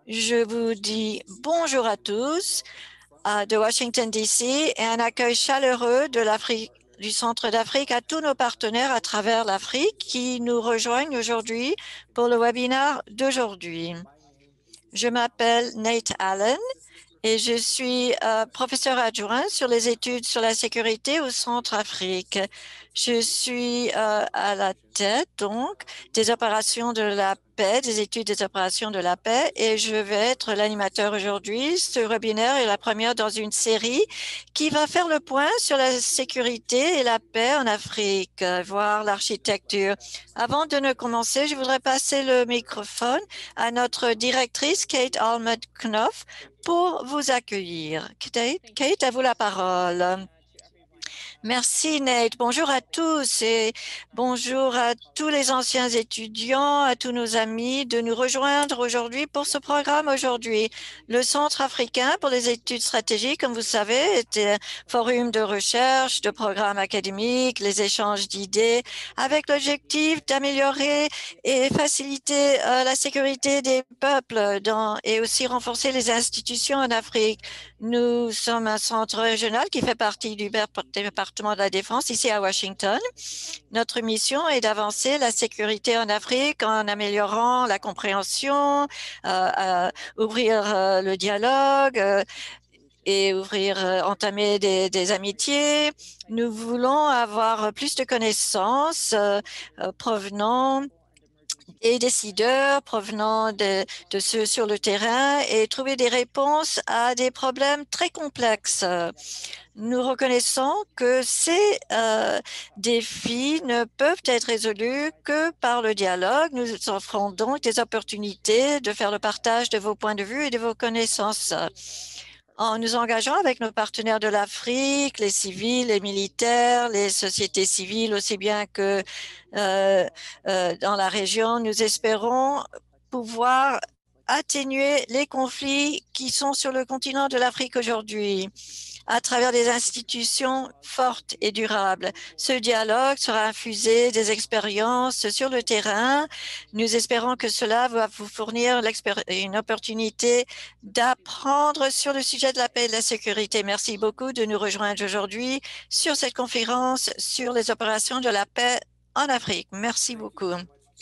Je vous dis bonjour à tous de Washington, D.C. et un accueil chaleureux de l'Afrique, du Centre d'Afrique à tous nos partenaires à travers l'Afrique qui nous rejoignent aujourd'hui pour le webinaire d'aujourd'hui. Je m'appelle Nate Allen et je suis professeur adjoint sur les études sur la sécurité au Centre Afrique. Je suis à la tête donc des opérations de la paix, des études des opérations de la paix, et je vais être l'animateur aujourd'hui. Ce webinaire est la première dans une série qui va faire le point sur la sécurité et la paix en Afrique, voir l'architecture. Avant de ne commencer, je voudrais passer le microphone à notre directrice Kate Allmed-Knopf pour vous accueillir. Kate, à vous la parole. Merci Nate. Bonjour à tous et bonjour à tous les anciens étudiants, à tous nos amis de nous rejoindre aujourd'hui pour ce programme aujourd'hui. Le Centre africain pour les études stratégiques, comme vous savez, est un forum de recherche, de programmes académiques, les échanges d'idées avec l'objectif d'améliorer et faciliter la sécurité des peuples et aussi renforcer les institutions en Afrique. Nous sommes un centre régional qui fait partie du département de la Défense ici à Washington. Notre mission est d'avancer la sécurité en Afrique en améliorant la compréhension, ouvrir le dialogue et entamer des amitiés. Nous voulons avoir plus de connaissances provenant des décideurs provenant de ceux sur le terrain et trouver des réponses à des problèmes très complexes. Nous reconnaissons que ces défis ne peuvent être résolus que par le dialogue. Nous offrons donc des opportunités de faire le partage de vos points de vue et de vos connaissances. En nous engageant avec nos partenaires de l'Afrique, les civils, les militaires, les sociétés civiles, aussi bien que dans la région, nous espérons pouvoir atténuer les conflits qui sont sur le continent de l'Afrique aujourd'hui à travers des institutions fortes et durables. Ce dialogue sera infusé des expériences sur le terrain. Nous espérons que cela va vous fournir une opportunité d'apprendre sur le sujet de la paix et de la sécurité. Merci beaucoup de nous rejoindre aujourd'hui sur cette conférence sur les opérations de la paix en Afrique. Merci beaucoup.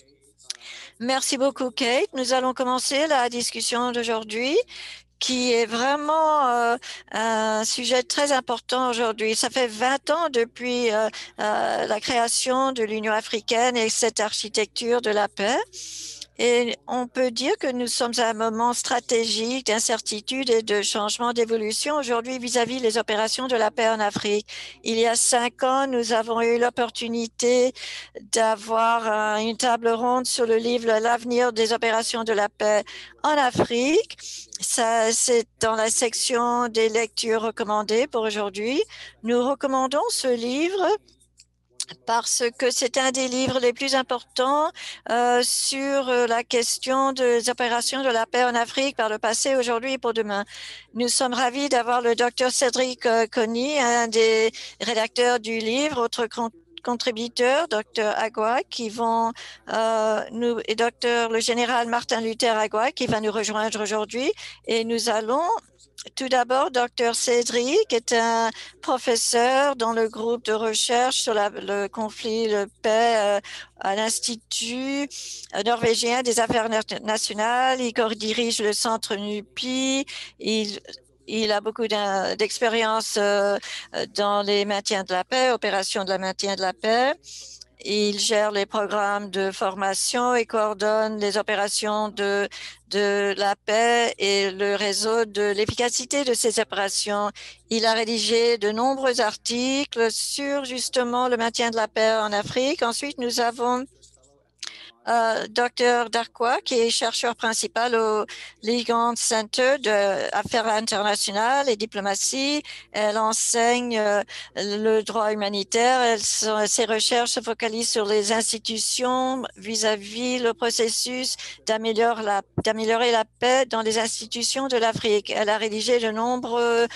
Merci beaucoup, Kate. Nous allons commencer la discussion d'aujourd'hui qui est vraiment un sujet très important aujourd'hui. Ça fait 20 ans depuis la création de l'Union africaine et cette architecture de la paix. Et on peut dire que nous sommes à un moment stratégique d'incertitude et de changement d'évolution aujourd'hui vis-à-vis des opérations de la paix en Afrique. Il y a 5 ans, nous avons eu l'opportunité d'avoir une table ronde sur le livre L'avenir des opérations de la paix en Afrique. Ça, c'est dans la section des lectures recommandées pour aujourd'hui. Nous recommandons ce livre parce que c'est un des livres les plus importants sur la question des opérations de la paix en Afrique par le passé, aujourd'hui et pour demain. Nous sommes ravis d'avoir le docteur Cédric Conny, un des rédacteurs du livre, autre contributeurs, Dr Agua, qui vont et Dr le général Martin Luther Agua, qui va nous rejoindre aujourd'hui. Et nous allons tout d'abord, Dr Cédric est un professeur dans le groupe de recherche sur le conflit, de paix à l'Institut norvégien des affaires nationales. Il dirige le centre NUPI. Il a beaucoup d'expérience dans les maintiens de la paix, opérations de la maintien de la paix. Il gère les programmes de formation et coordonne les opérations de la paix et le réseau de l'efficacité de ces opérations. Il a rédigé de nombreux articles sur justement le maintien de la paix en Afrique. Ensuite, nous avons Dr Darkwa, qui est chercheur principal au Legal Center d'affaires internationales et diplomatie. Elle enseigne le droit humanitaire. Ses recherches se focalisent sur les institutions vis-à-vis le processus d'améliorer la paix dans les institutions de l'Afrique. Elle a rédigé de nombreux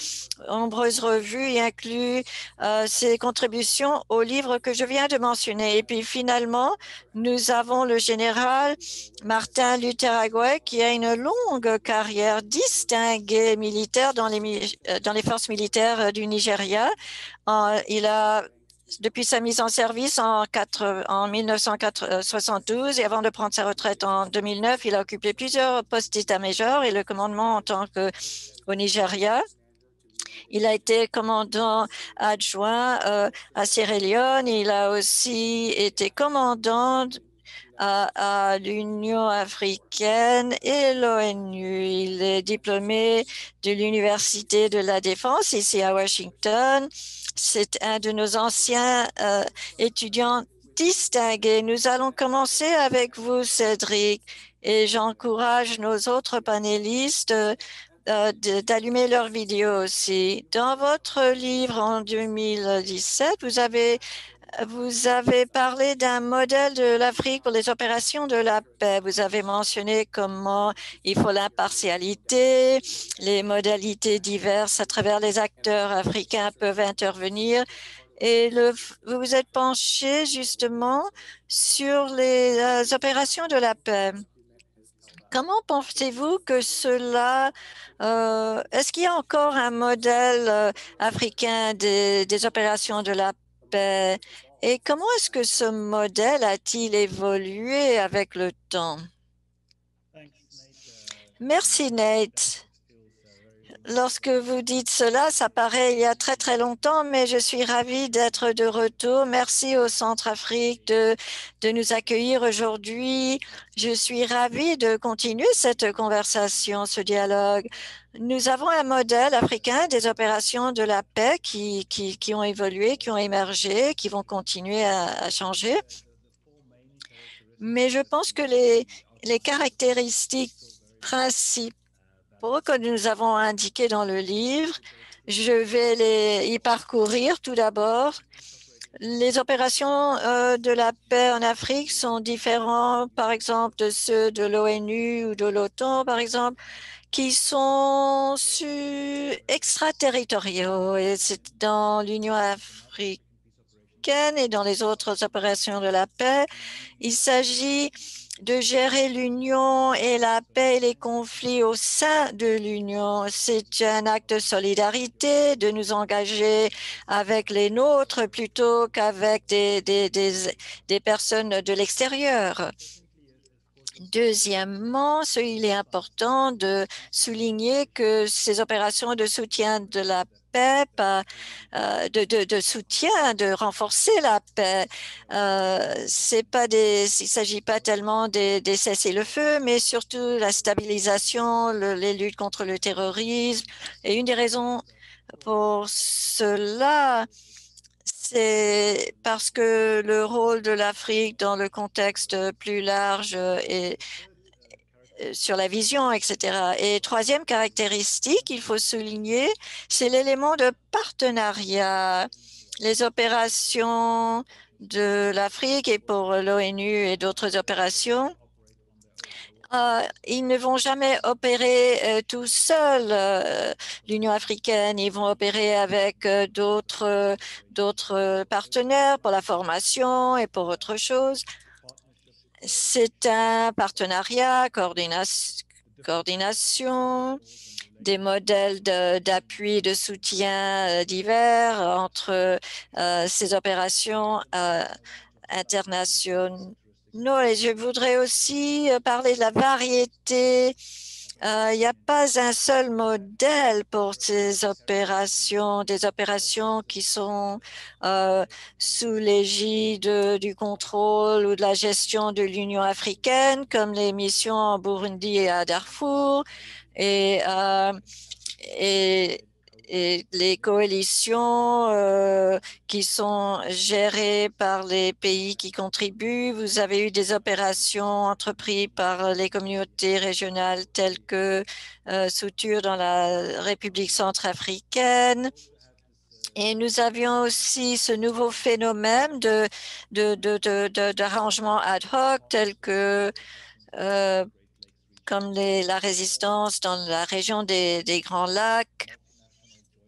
nombreuses revues y inclut ses contributions au livre que je viens de mentionner. Et puis finalement, nous avons le général Martin Luther Agway qui a une longue carrière distinguée militaire dans les forces militaires du Nigeria. Il a depuis sa mise en service en 1972 et avant de prendre sa retraite en 2009, il a occupé plusieurs postes d'état-major et le commandement en tant que au Nigeria. Il a été commandant adjoint à Sierra Leone. Il a aussi été commandant à l'Union africaine et l'ONU. Il est diplômé de l'Université de la Défense ici à Washington. C'est un de nos anciens étudiants distingués. Nous allons commencer avec vous, Cédric, et j'encourage nos autres panélistes d'allumer leur vidéo aussi. Dans votre livre en 2017, vous avez parlé d'un modèle de l'Afrique pour les opérations de la paix. Vous avez mentionné comment il faut l'impartialité, les modalités diverses à travers les acteurs africains peuvent intervenir. Et vous vous êtes penché justement sur les opérations de la paix. Comment pensez-vous que cela, est-ce qu'il y a encore un modèle africain des opérations de la paix et comment est-ce que ce modèle a-t-il évolué avec le temps? Merci, Nate. Lorsque vous dites cela, ça paraît il y a très, très longtemps, mais je suis ravie d'être de retour. Merci au Centrafrique de nous accueillir aujourd'hui. Je suis ravie de continuer cette conversation, ce dialogue. Nous avons un modèle africain des opérations de la paix qui ont évolué, qui ont émergé, qui vont continuer à changer. Mais je pense que les caractéristiques principales que nous avons indiqués dans le livre. Je vais y parcourir tout d'abord. Les opérations de la paix en Afrique sont différentes, par exemple, de ceux de l'ONU ou de l'OTAN, par exemple, qui sont extraterritoriaux. Et c'est dans l'Union africaine et dans les autres opérations de la paix. Il s'agit de gérer l'union et la paix et les conflits au sein de l'union. C'est un acte de solidarité de nous engager avec les nôtres plutôt qu'avec des personnes de l'extérieur. Deuxièmement, il est important de souligner que ces opérations de soutien de la paix, de soutien, de renforcer la paix, il s'agit pas tellement des cessez-le-feu, mais surtout la stabilisation, les luttes contre le terrorisme. Et une des raisons pour cela, c'est parce que le rôle de l'Afrique dans le contexte plus large et sur la vision, etc. Et troisième caractéristique, il faut souligner, c'est l'élément de partenariat. Les opérations de l'Afrique et pour l'ONU et d'autres opérations, ils ne vont jamais opérer tout seuls, l'Union africaine. Ils vont opérer avec d'autres partenaires pour la formation et pour autre chose. C'est un partenariat, coordination, des modèles d'appui, de soutien divers entre ces opérations internationales. Et je voudrais aussi parler de la variété. Il n'y a pas un seul modèle pour ces opérations, des opérations qui sont sous l'égide du contrôle ou de la gestion de l'Union africaine, comme les missions en Burundi et à Darfour. Et les coalitions qui sont gérées par les pays qui contribuent. Vous avez eu des opérations entreprises par les communautés régionales telles que Souture dans la République centrafricaine. Et nous avions aussi ce nouveau phénomène d'arrangement ad hoc tel que comme la résistance dans la région des Grands Lacs.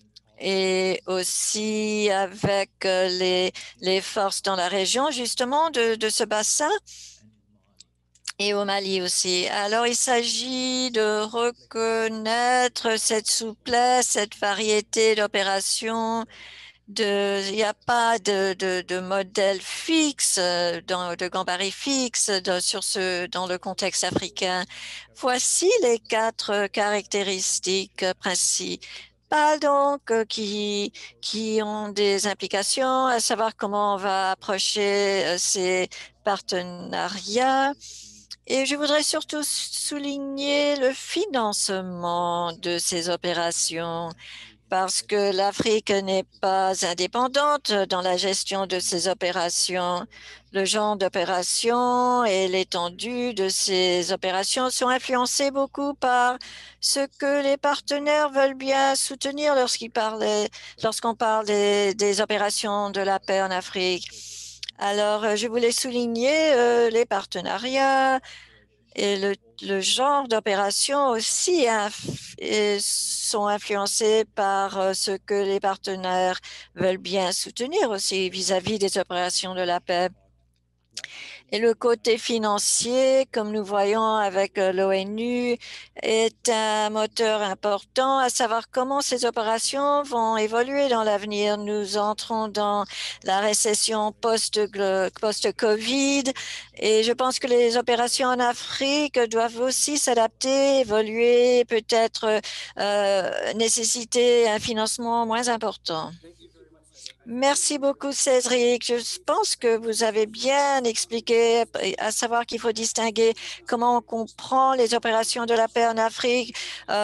et aussi avec les forces dans la région, justement, de ce bassin et au Mali aussi. Alors, il s'agit de reconnaître cette souplesse, cette variété d'opérations. Il n'y a pas de modèle fixe, de gabarit fixe dans le contexte africain. Voici les quatre caractéristiques principales donc qui ont des implications, à savoir comment on va approcher ces partenariats. Et je voudrais surtout souligner le financement de ces opérations parce que l'Afrique n'est pas indépendante dans la gestion de ces opérations. Le genre d'opération et l'étendue de ces opérations sont influencés beaucoup par ce que les partenaires veulent bien soutenir lorsqu'on parle des opérations de la paix en Afrique. Alors, je voulais souligner les partenariats et le genre d'opération aussi sont influencés par ce que les partenaires veulent bien soutenir aussi vis-à-vis des opérations de la paix. Et le côté financier, comme nous voyons avec l'ONU, est un moteur important, à savoir comment ces opérations vont évoluer dans l'avenir. Nous entrons dans la récession post-Covid et je pense que les opérations en Afrique doivent aussi s'adapter, évoluer, peut-être nécessiter un financement moins important. Merci beaucoup, Cédric. Je pense que vous avez bien expliqué, à savoir qu'il faut distinguer comment on comprend les opérations de la paix en Afrique,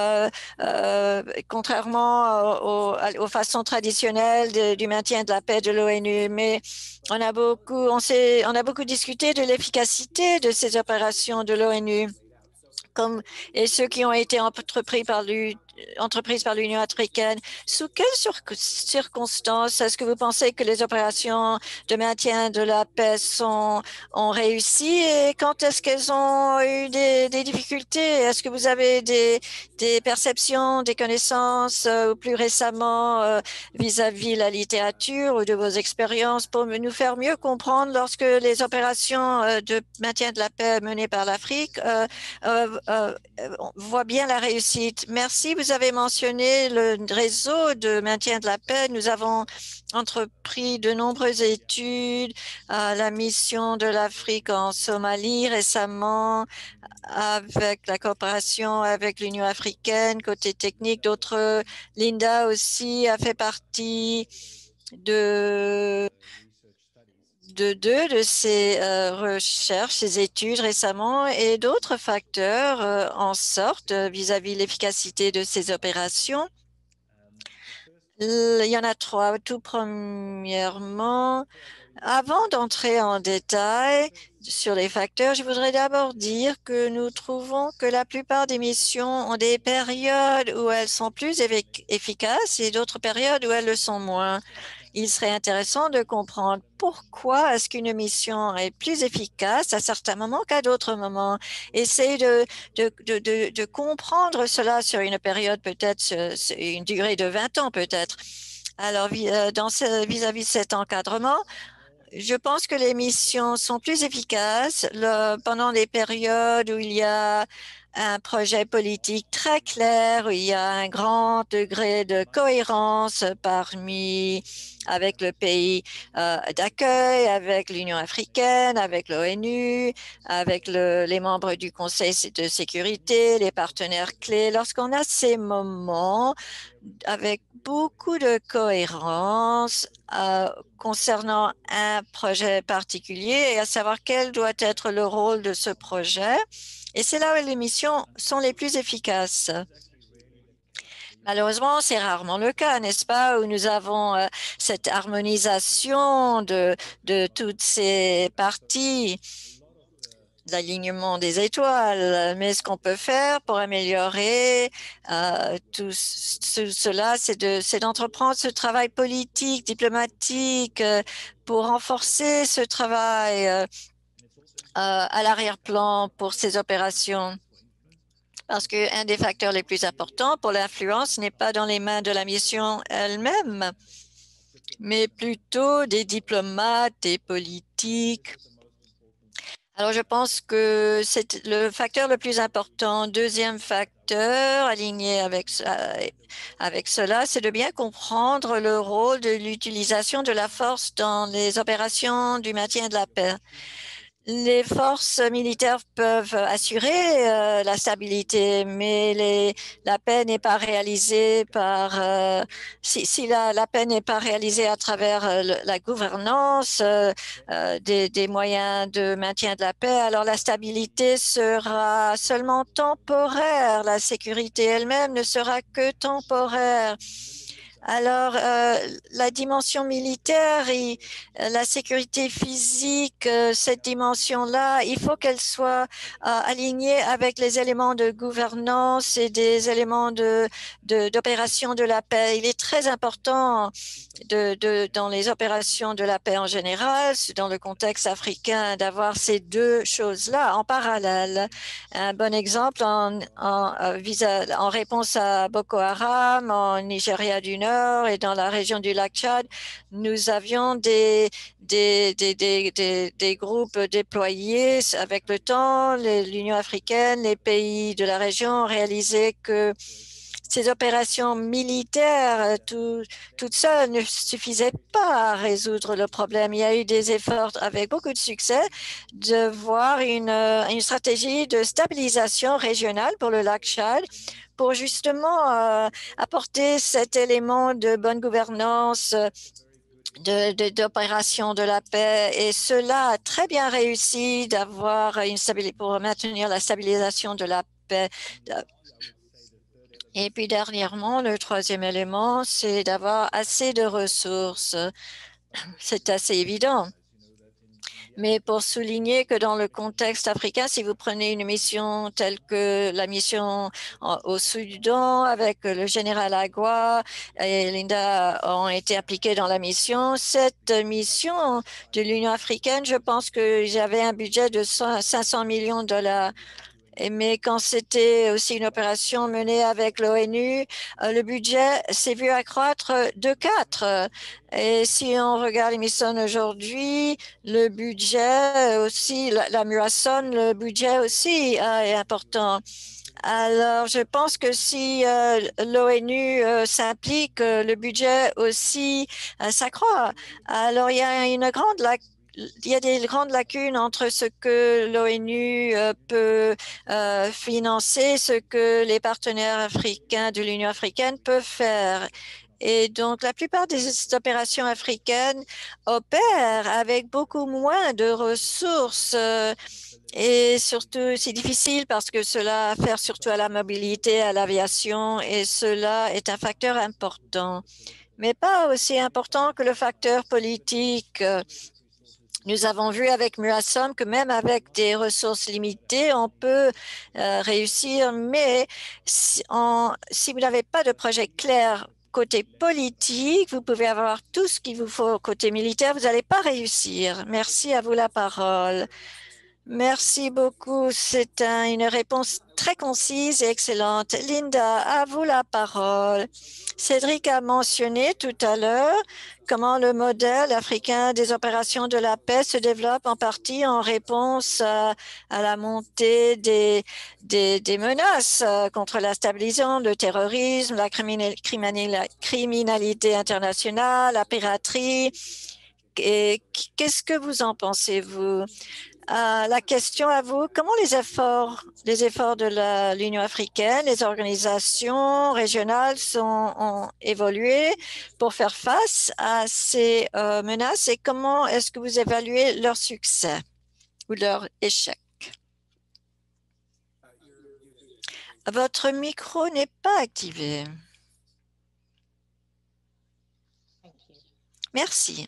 contrairement aux façons traditionnelles du maintien de la paix de l'ONU. Mais on a beaucoup discuté de l'efficacité de ces opérations de l'ONU et ceux qui ont été entreprises par l'Union africaine. Sous quelles circonstances est-ce que vous pensez que les opérations de maintien de la paix ont réussi et quand est-ce qu'elles ont eu des difficultés? Est-ce que vous avez des perceptions, des connaissances plus récemment vis-à-vis la littérature ou de vos expériences pour nous faire mieux comprendre lorsque les opérations de maintien de la paix menées par l'Afrique voit bien la réussite. Merci. Vous avez mentionné le réseau de maintien de la paix. Nous avons entrepris de nombreuses études à la mission de l'Afrique en Somalie récemment avec la coopération avec l'Union africaine, côté technique. Linda aussi a fait partie de deux de ces recherches, ces études récemment et d'autres facteurs en sortent vis-à-vis l'efficacité de ces opérations. Il y en a trois. Tout premièrement, avant d'entrer en détail sur les facteurs, je voudrais d'abord dire que nous trouvons que la plupart des missions ont des périodes où elles sont plus efficaces et d'autres périodes où elles le sont moins. Il serait intéressant de comprendre pourquoi est-ce qu'une mission est plus efficace à certains moments qu'à d'autres moments. Essayez de comprendre cela sur une période peut-être, une durée de 20 ans peut-être. Alors, vis-à-vis de cet encadrement, je pense que les missions sont plus efficaces pendant les périodes où il y a un projet politique très clair, où il y a un grand degré de cohérence avec le pays d'accueil, avec l'Union africaine, avec l'ONU, avec les membres du Conseil de sécurité, les partenaires clés. Lorsqu'on a ces moments avec beaucoup de cohérence concernant un projet particulier et à savoir quel doit être le rôle de ce projet. Et c'est là où les missions sont les plus efficaces. Malheureusement, c'est rarement le cas, n'est-ce pas, où nous avons cette harmonisation de toutes ces parties, l'alignement des étoiles. Mais ce qu'on peut faire pour améliorer tout cela, c'est d'entreprendre ce travail politique, diplomatique, pour renforcer ce travail à l'arrière-plan pour ces opérations. parce qu'un des facteurs les plus importants pour l'influence n'est pas dans les mains de la mission elle-même, mais plutôt des diplomates, des politiques. Alors, je pense que c'est le facteur le plus important. Deuxième facteur, aligné avec cela, c'est de bien comprendre le rôle de l'utilisation de la force dans les opérations du maintien de la paix. Les forces militaires peuvent assurer la stabilité, mais la paix n'est pas réalisée si la paix n'est pas réalisée à travers la gouvernance des moyens de maintien de la paix, alors la stabilité sera seulement temporaire. La sécurité elle-même ne sera que temporaire. Alors, la dimension militaire et la sécurité physique, cette dimension-là, il faut qu'elle soit alignée avec les éléments de gouvernance et des éléments d'opération de la paix. Il est très important dans les opérations de la paix en général, dans le contexte africain, d'avoir ces deux choses-là en parallèle. Un bon exemple en réponse à Boko Haram, en Nigeria du Nord et dans la région du lac Tchad, nous avions des groupes déployés avec le temps. L'Union africaine, les pays de la région ont réalisé que ces opérations militaires toutes seules ne suffisaient pas à résoudre le problème. Il y a eu des efforts avec beaucoup de succès de voir une stratégie de stabilisation régionale pour le lac Tchad pour justement apporter cet élément de bonne gouvernance d'opération de la paix, et cela a très bien réussi d'avoir une stabilité pour maintenir la stabilisation de la paix. Et puis dernièrement, le troisième élément, c'est d'avoir assez de ressources. C'est assez évident. Mais pour souligner que dans le contexte africain, si vous prenez une mission telle que la mission au Soudan avec le général Agua et Linda ont été impliqués dans la mission, cette mission de l'Union africaine, je pense que j'avais un budget de 500 millions de dollars. Mais quand c'était aussi une opération menée avec l'ONU, le budget s'est vu accroître de 4. Et si on regarde les missions aujourd'hui, le budget aussi, la MUASON, le budget aussi est important. Alors, je pense que si l'ONU s'implique, le budget aussi s'accroît. Alors, il y a des grandes lacunes entre ce que l'ONU peut financer, ce que les partenaires africains de l'Union africaine peuvent faire. Et donc, la plupart des opérations africaines opèrent avec beaucoup moins de ressources. Et surtout, c'est difficile parce que cela a affaire surtout à la mobilité, à l'aviation, et cela est un facteur important, mais pas aussi important que le facteur politique. Nous avons vu avec MUASOM que même avec des ressources limitées, on peut réussir, mais si vous n'avez pas de projet clair côté politique, vous pouvez avoir tout ce qu'il vous faut côté militaire, vous n'allez pas réussir. Merci, à vous la parole. Merci beaucoup. C'est une réponse très concise et excellente. Linda, à vous la parole. Cédric a mentionné tout à l'heure comment le modèle africain des opérations de la paix se développe en partie en réponse à la montée des menaces contre la stabilisation, le terrorisme, la criminalité internationale, la piraterie. Et qu'est-ce que vous en pensez, vous? La question à vous, comment les efforts de l'Union africaine, les organisations régionales ont évolué pour faire face à ces menaces, et comment est-ce que vous évaluez leur succès ou leur échec? Votre micro n'est pas activé. Merci.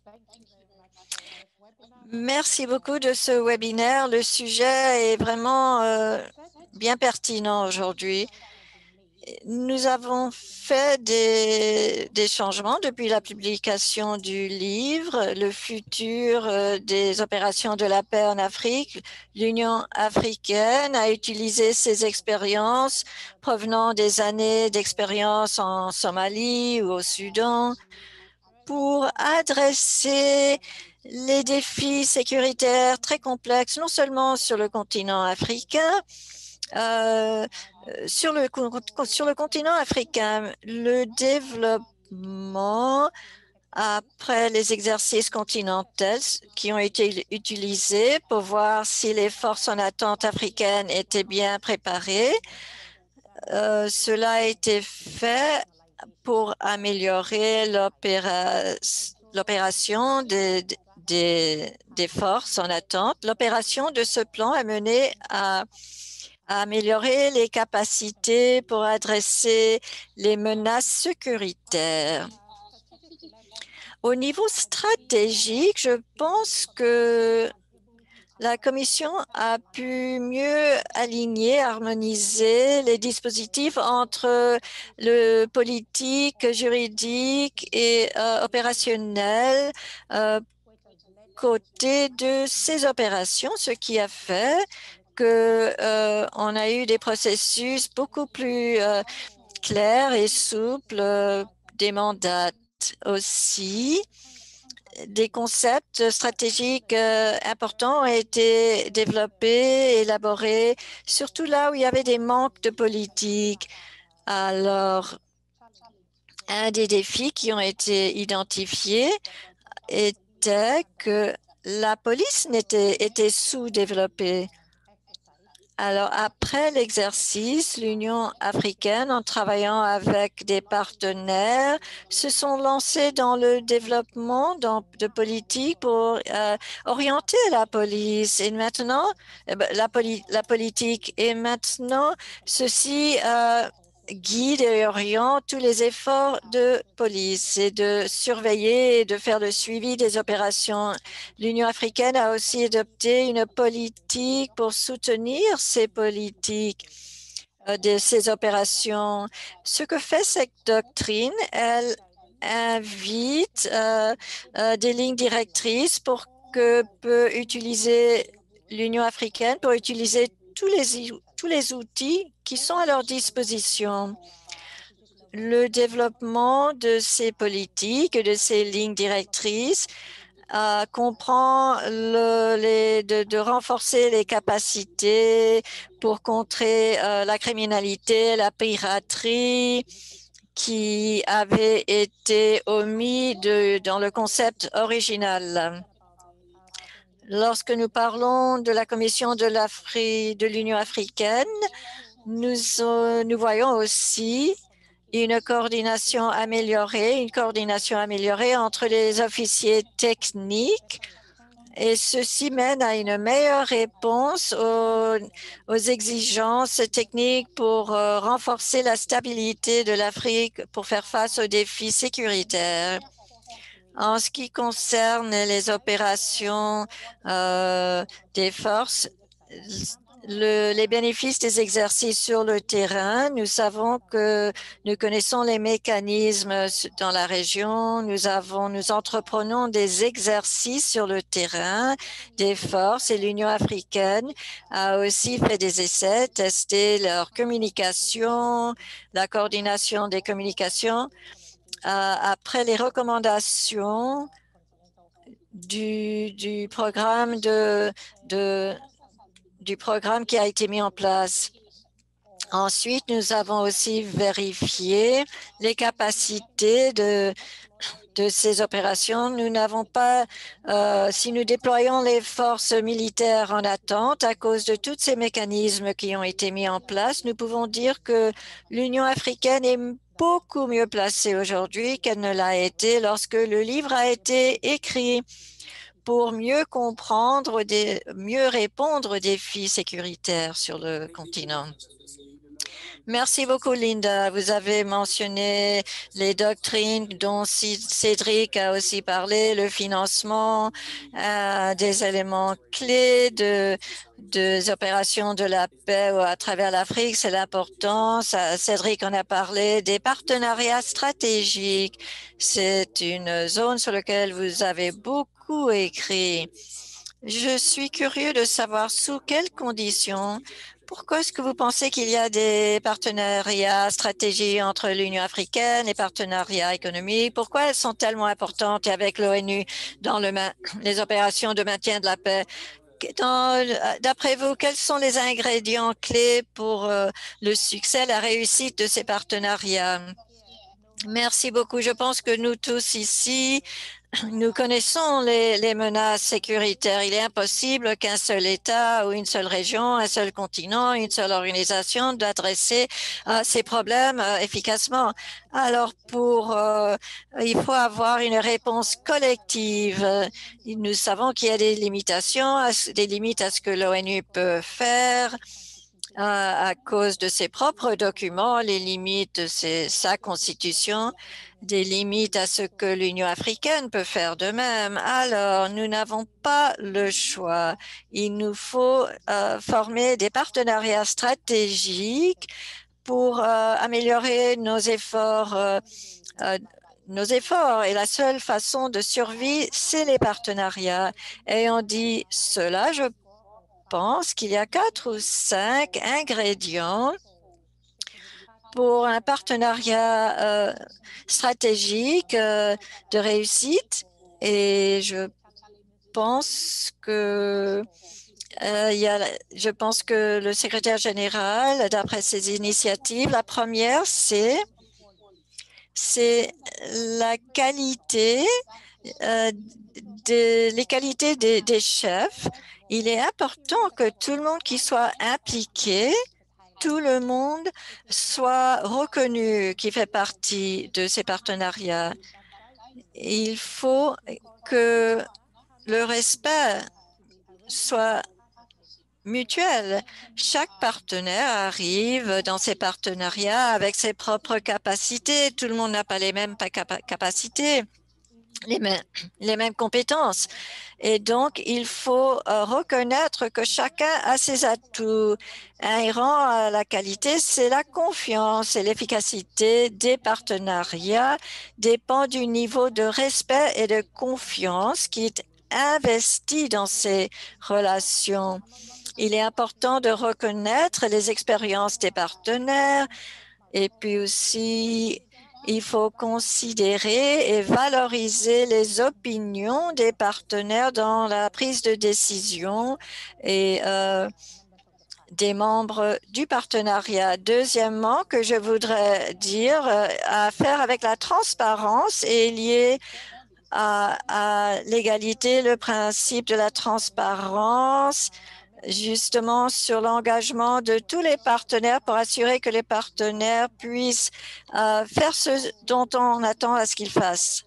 Merci beaucoup de ce webinaire. Le sujet est vraiment bien pertinent aujourd'hui. Nous avons fait des changements depuis la publication du livre, le futur des opérations de la paix en Afrique. L'Union africaine a utilisé ses expériences provenant des années d'expérience en Somalie ou au Soudan pour adresser les défis sécuritaires très complexes, non seulement sur le continent africain, euh, sur le continent africain, le développement après les exercices continentaux qui ont été utilisés pour voir si les forces en attente africaines étaient bien préparées, cela a été fait pour améliorer l'opération des forces en attente. L'opération de ce plan a mené à améliorer les capacités pour adresser les menaces sécuritaires. Au niveau stratégique, je pense que la Commission a pu mieux aligner, harmoniser les dispositifs entre le politique, juridique et opérationnel côté de ces opérations, ce qui a fait que on a eu des processus beaucoup plus clairs et souples, des mandats aussi. Des concepts stratégiques importants ont été développés, élaborés, surtout là où il y avait des manques de politique. Alors, un des défis qui ont été identifiés était que la police était sous-développée. Alors, après l'exercice, l'Union africaine, en travaillant avec des partenaires, se sont lancés dans le développement de politiques pour orienter la police. Et maintenant, la politique. Et maintenant, ceci guide et oriente tous les efforts de police et de surveiller et de faire le suivi des opérations. L'Union africaine a aussi adopté une politique pour soutenir ces politiques de ces opérations. Ce que fait cette doctrine, elle invite des lignes directrices pour que peut utiliser l'Union africaine pour utiliser tous les outils qui sont à leur disposition. Le développement de ces politiques, de ces lignes directrices, comprend de renforcer les capacités pour contrer la criminalité, la piraterie qui avait été omis dans le concept original. Lorsque nous parlons de la Commission de l'Union africaine, nous voyons aussi une coordination améliorée entre les officiers techniques et ceci mène à une meilleure réponse aux exigences techniques pour renforcer la stabilité de l'Afrique pour faire face aux défis sécuritaires. En ce qui concerne les opérations des forces, les bénéfices des exercices sur le terrain, nous savons que nous connaissons les mécanismes dans la région. Nous entreprenons des exercices sur le terrain des forces et l'Union africaine a aussi fait des essais, testé leur communication, la coordination des communications. Après les recommandations du programme du programme qui a été mis en place. Ensuite, nous avons aussi vérifié les capacités de ces opérations. Nous n'avons pas, si nous déployons les forces militaires en attente à cause de tous ces mécanismes qui ont été mis en place, nous pouvons dire que l'Union africaine est beaucoup mieux placée aujourd'hui qu'elle ne l'a été lorsque le livre a été écrit pour mieux comprendre, mieux répondre aux défis sécuritaires sur le continent. Merci beaucoup, Linda. Vous avez mentionné les doctrines dont Cédric a aussi parlé, le financement, des éléments clés des opérations de la paix à travers l'Afrique. C'est l'importance. Cédric en a parlé des partenariats stratégiques. C'est une zone sur laquelle vous avez beaucoup écrit. Je suis curieux de savoir sous quelles conditions, pourquoi est-ce que vous pensez qu'il y a des partenariats stratégiques entre l'Union africaine et partenariats économiques? Pourquoi elles sont tellement importantes avec l'ONU dans les opérations de maintien de la paix? D'après vous, quels sont les ingrédients clés pour le succès, la réussite de ces partenariats? Merci beaucoup. Je pense que nous tous ici, nous connaissons les menaces sécuritaires. Il est impossible qu'un seul État ou une seule région, un seul continent, une seule organisation d'adresser ces problèmes efficacement. Alors, il faut avoir une réponse collective. Nous savons qu'il y a des limitations, des limites à ce que l'ONU peut faire à cause de ses propres documents, les limites de sa constitution, des limites à ce que l'Union africaine peut faire de même. Alors, nous n'avons pas le choix. Il nous faut former des partenariats stratégiques pour améliorer nos efforts. Et la seule façon de survie, c'est les partenariats. Et on dit cela, je pense qu'il y a 4 ou 5 ingrédients pour un partenariat stratégique de réussite. Et pense que je pense que le secrétaire général, d'après ses initiatives, la première, c'est la qualité, les qualités des chefs. Il est important que tout le monde qui soit impliqué, tout le monde soit reconnu, qui fait partie de ces partenariats. Il faut que le respect soit mutuel. Chaque partenaire arrive dans ces partenariats avec ses propres capacités. Tout le monde n'a pas les mêmes capacités, les mêmes compétences. Et donc, il faut reconnaître que chacun a ses atouts. Inhérent à la qualité, c'est la confiance et l'efficacité des partenariats dépend du niveau de respect et de confiance qui est investi dans ces relations. Il est important de reconnaître les expériences des partenaires et puis aussi, il faut considérer et valoriser les opinions des partenaires dans la prise de décision et des membres du partenariat. Deuxièmement, que je voudrais dire, à faire avec la transparence est lié à l'égalité, le principe de la transparence, justement sur l'engagement de tous les partenaires pour assurer que les partenaires puissent faire ce dont on attend à ce qu'ils fassent.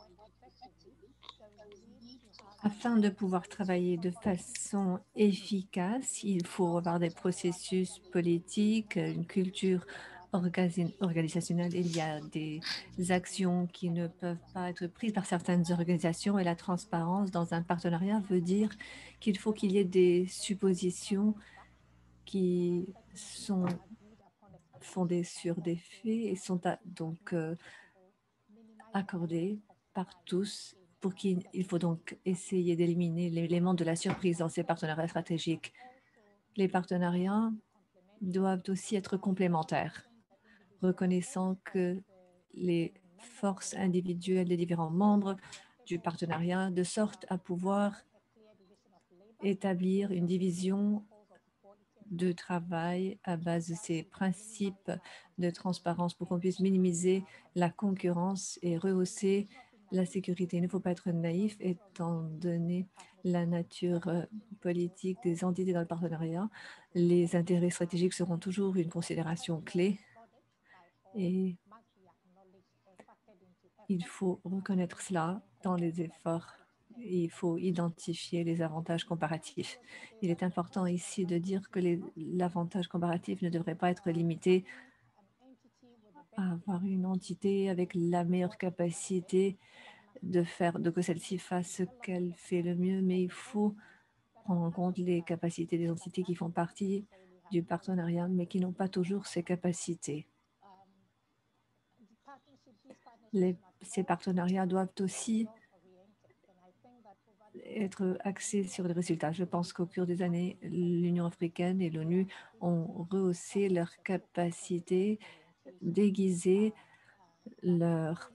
Afin de pouvoir travailler de façon efficace, il faut avoir des processus politiques, une culture organisationnelle. Il y a des actions qui ne peuvent pas être prises par certaines organisations et la transparence dans un partenariat veut dire qu'il faut qu'il y ait des suppositions qui sont fondées sur des faits et sont donc accordées par tous pour qu'il faut donc essayer d'éliminer l'élément de la surprise dans ces partenariats stratégiques. Les partenariats doivent aussi être complémentaires, reconnaissant que les forces individuelles des différents membres du partenariat, de sorte à pouvoir établir une division de travail à base de ces principes de transparence pour qu'on puisse minimiser la concurrence et rehausser la sécurité. Il ne faut pas être naïf étant donné la nature politique des entités dans le partenariat. Les intérêts stratégiques seront toujours une considération clé et il faut reconnaître cela dans les efforts Il faut identifier les avantages comparatifs. Il est important ici de dire que l'avantage comparatif ne devrait pas être limité à avoir une entité avec la meilleure capacité de que celle-ci fasse ce qu'elle fait le mieux, mais il faut prendre en compte les capacités des entités qui font partie du partenariat, mais qui n'ont pas toujours ces capacités. Ces partenariats doivent aussi être axés sur les résultats. Je pense qu'au cours des années, l'Union africaine et l'ONU ont rehaussé leur capacité d'aiguiser leur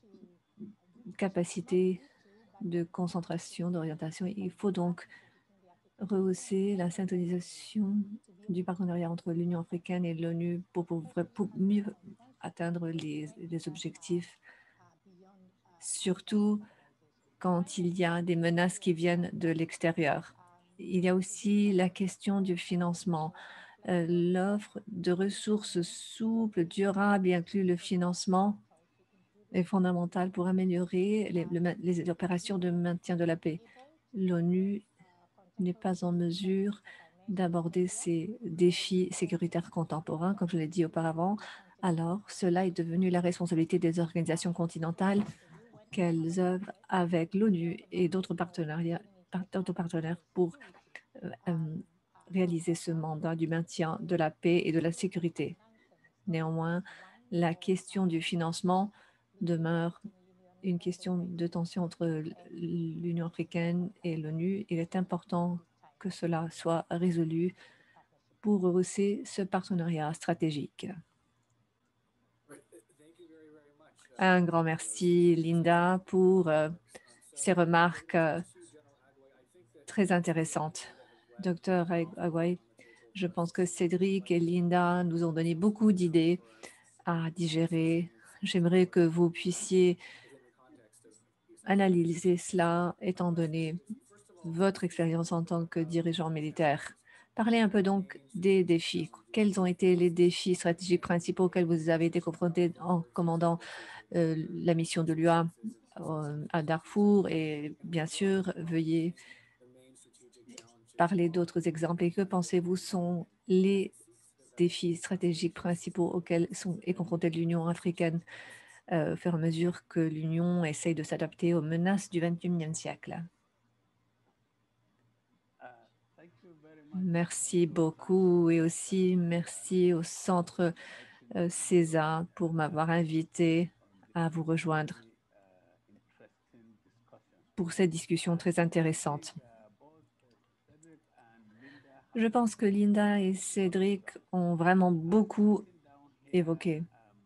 capacité de concentration, d'orientation. Il faut donc rehausser la synchronisation du partenariat entre l'Union africaine et l'ONU pour mieux atteindre les objectifs, surtout quand il y a des menaces qui viennent de l'extérieur. Il y a aussi la question du financement. L'offre de ressources souples, durables et inclut le financement est fondamentale pour améliorer les opérations de maintien de la paix. L'ONU n'est pas en mesure d'aborder ces défis sécuritaires contemporains, comme je l'ai dit auparavant. Alors, cela est devenu la responsabilité des organisations continentales qu'elles œuvrent avec l'ONU et d'autres partenaires pour réaliser ce mandat du maintien de la paix et de la sécurité. Néanmoins, la question du financement demeure une question de tension entre l'Union africaine et l'ONU. Il est important que cela soit résolu pour rehausser ce partenariat stratégique. Un grand merci, Linda, pour ces remarques très intéressantes. Docteur Agwai, je pense que Cédric et Linda nous ont donné beaucoup d'idées à digérer. J'aimerais que vous puissiez analyser cela étant donné votre expérience en tant que dirigeant militaire. Parlez un peu donc des défis. Quels ont été les défis stratégiques principaux auxquels vous avez été confrontés en commandant la mission de l'UA à Darfour? Et bien sûr, veuillez parler d'autres exemples. Et que pensez-vous sont les défis stratégiques principaux auxquels est confrontée l'Union africaine au fur et à mesure que l'Union essaye de s'adapter aux menaces du XXIe siècle? Merci beaucoup et aussi merci au Centre CESA pour m'avoir invité à vous rejoindre pour cette discussion très intéressante. Je pense que Linda et Cédric ont vraiment beaucoup évoqué.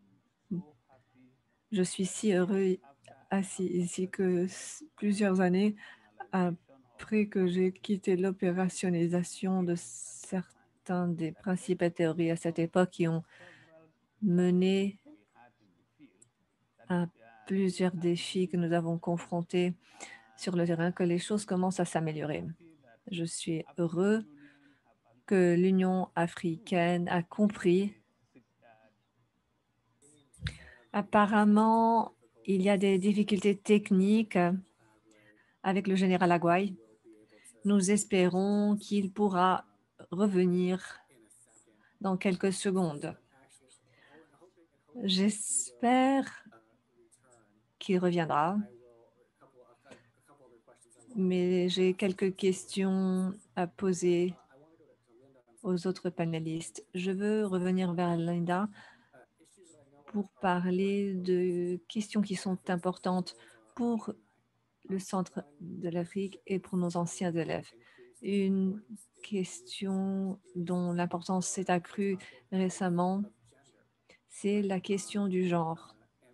Je suis si heureux assis ici que plusieurs années après que j'ai quitté l'opérationnalisation de certains des principes et théories à cette époque qui ont mené à plusieurs défis que nous avons confrontés sur le terrain, que les choses commencent à s'améliorer. Je suis heureux que l'Union africaine a compris. Apparemment, il y a des difficultés techniques avec le général Agwai. Nous espérons qu'il pourra revenir dans quelques secondes. J'espère qu'il reviendra, mais j'ai quelques questions à poser aux autres panélistes. Je veux revenir vers Linda pour parler de questions qui sont importantes pour le centre de l'Afrique et pour nos anciens élèves. Une question dont l'importance s'est accrue récemment, c'est la question du genre.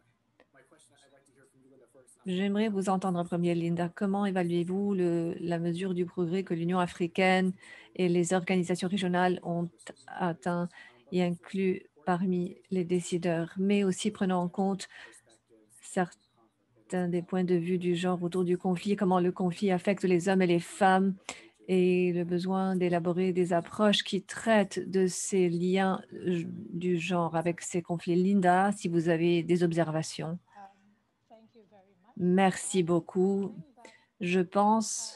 J'aimerais vous entendre en premier, Linda. Comment évaluez-vous la mesure du progrès que l'Union africaine et les organisations régionales ont atteint et inclus parmi les décideurs, mais aussi prenant en compte certains des points de vue du genre autour du conflit, comment le conflit affecte les hommes et les femmes et le besoin d'élaborer des approches qui traitent de ces liens du genre avec ces conflits. Linda, si vous avez des observations. Merci beaucoup. Je pense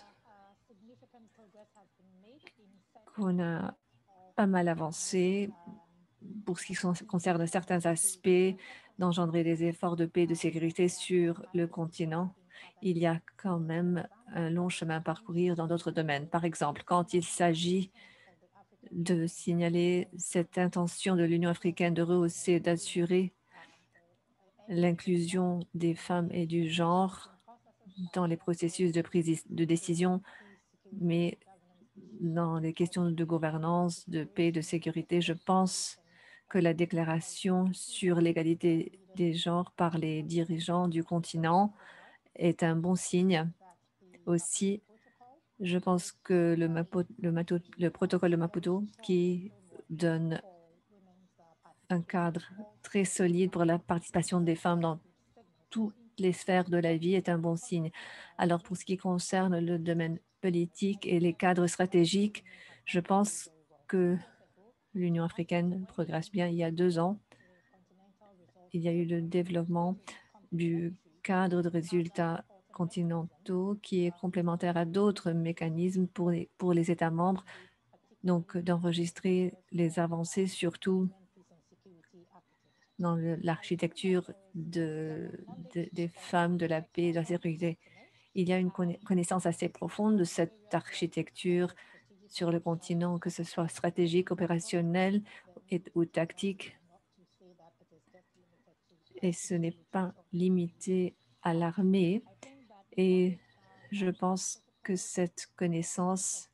qu'on a pas mal avancé pour ce qui concerne certains aspects d'engendrer des efforts de paix et de sécurité sur le continent. Il y a quand même un long chemin à parcourir dans d'autres domaines. Par exemple, quand il s'agit de signaler cette intention de l'Union africaine de rehausser, d'assurer l'inclusion des femmes et du genre dans les processus de prise de décision, mais dans les questions de gouvernance, de paix, de sécurité, je pense que la déclaration sur l'égalité des genres par les dirigeants du continent est un bon signe. Aussi, je pense que le protocole de Maputo, qui donne un cadre très solide pour la participation des femmes dans toutes les sphères de la vie, est un bon signe. Alors, pour ce qui concerne le domaine politique et les cadres stratégiques, je pense que l'Union africaine progresse bien. Il y a 2 ans, il y a eu le développement du cadre de résultats continentaux qui est complémentaire à d'autres mécanismes pour les États membres, donc d'enregistrer les avancées, surtout dans l'architecture des femmes, de la paix, de la sécurité. Il y a une connaissance assez profonde de cette architecture sur le continent, que ce soit stratégique, opérationnel ou tactique. Et ce n'est pas limité à l'armée. Et je pense que cette connaissance